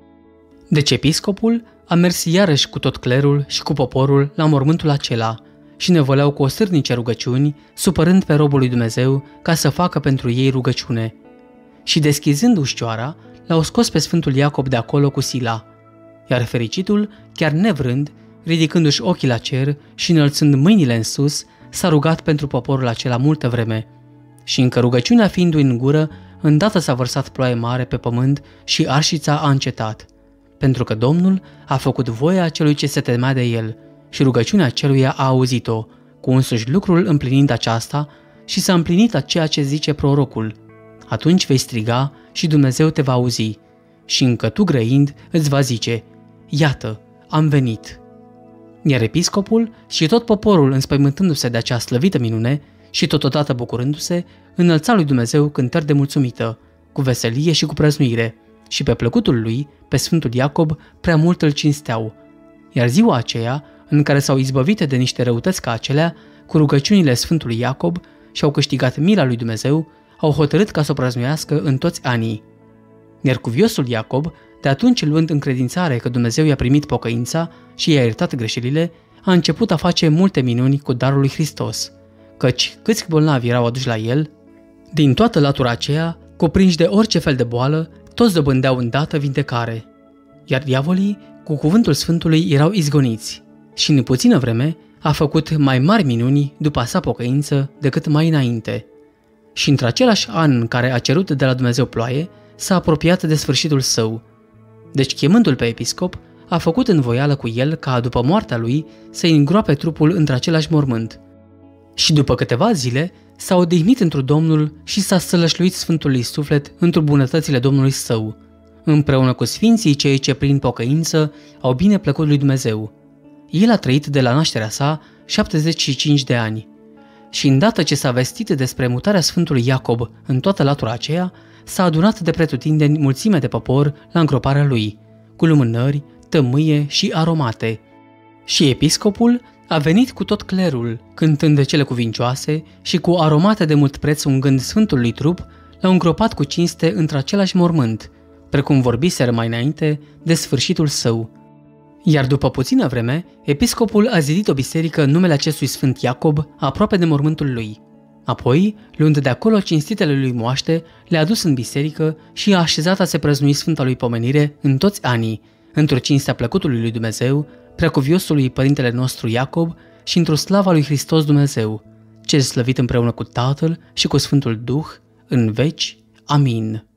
Deci episcopul a mers iarăși cu tot clerul și cu poporul la mormântul acela și nevăleau cu o sârnice rugăciuni, supărând pe robul lui Dumnezeu ca să facă pentru ei rugăciune. Și deschizând ușcioara, l-au scos pe Sfântul Iacob de acolo cu sila, iar fericitul, chiar nevrând, ridicându-și ochii la cer și înălțând mâinile în sus, s-a rugat pentru poporul acela multă vreme. Și încă rugăciunea fiindu-i în gură, îndată s-a vărsat ploaie mare pe pământ și arșița a încetat, pentru că Domnul a făcut voia celui ce se temea de el și rugăciunea aceluia a auzit-o, cu însuși lucrul împlinind aceasta și s-a împlinit a ceea ce zice prorocul: atunci vei striga și Dumnezeu te va auzi și încă tu grăind îți va zice: iată, am venit. Iar episcopul și tot poporul, înspăimântându-se de acea slăvită minune și totodată bucurându-se, înălța lui Dumnezeu cântări de mulțumită, cu veselie și cu prăznuire, și pe plăcutul lui, pe Sfântul Iacob, prea mult îl cinsteau. Iar ziua aceea, în care s-au izbăvit de niște răutăți ca acelea, cu rugăciunile Sfântului Iacob și-au câștigat mila lui Dumnezeu, au hotărât ca să o prăznuiască în toți anii. Iar cuviosul Iacob, de atunci luând încredințare că Dumnezeu i-a primit pocăința și i-a iertat greșelile, a început a face multe minuni cu darul lui Hristos, căci câți bolnavi erau aduși la el, din toată latura aceea, cuprinși de orice fel de boală, toți dobândeau îndată vindecare. Iar diavolii, cu cuvântul Sfântului, erau izgoniți și în puțină vreme a făcut mai mari minuni după a sa pocăință decât mai înainte. Și într-același an în care a cerut de la Dumnezeu ploaie, s-a apropiat de sfârșitul său. Deci, chemându-l pe episcop, a făcut învoială cu el ca după moartea lui să-i îngroape trupul într-același mormânt. Și după câteva zile s-a odihnit într Domnul și s-a sălășluit Sfântului Suflet într bunătățile Domnului său, împreună cu sfinții cei ce prin pocăință au bine plăcut lui Dumnezeu. El a trăit de la nașterea sa șaptezeci și cinci de ani. Și îndată ce s-a vestit despre mutarea Sfântului Iacob în toată latura aceea, s-a adunat de pretutindeni mulțime de popor la îngroparea lui, cu lumânări, tămâie și aromate. Și episcopul a venit cu tot clerul, cântând cele cuvincioase și cu aromate de mult preț ungând Sfântul lui trup, l-au îngropat cu cinste într-același mormânt, precum vorbiseră mai înainte de sfârșitul său. Iar după puțină vreme, episcopul a zidit o biserică în numele acestui Sfânt Iacob, aproape de mormântul lui. Apoi, luând de acolo cinstitele lui moaște, le-a dus în biserică și a așezat a se prăznui Sfânta lui pomenire în toți anii, într-o cinstea plăcutului lui Dumnezeu, preacuviosului Părintele nostru Iacob și într-o slava lui Hristos Dumnezeu, cel slăvit împreună cu Tatăl și cu Sfântul Duh, în veci. Amin.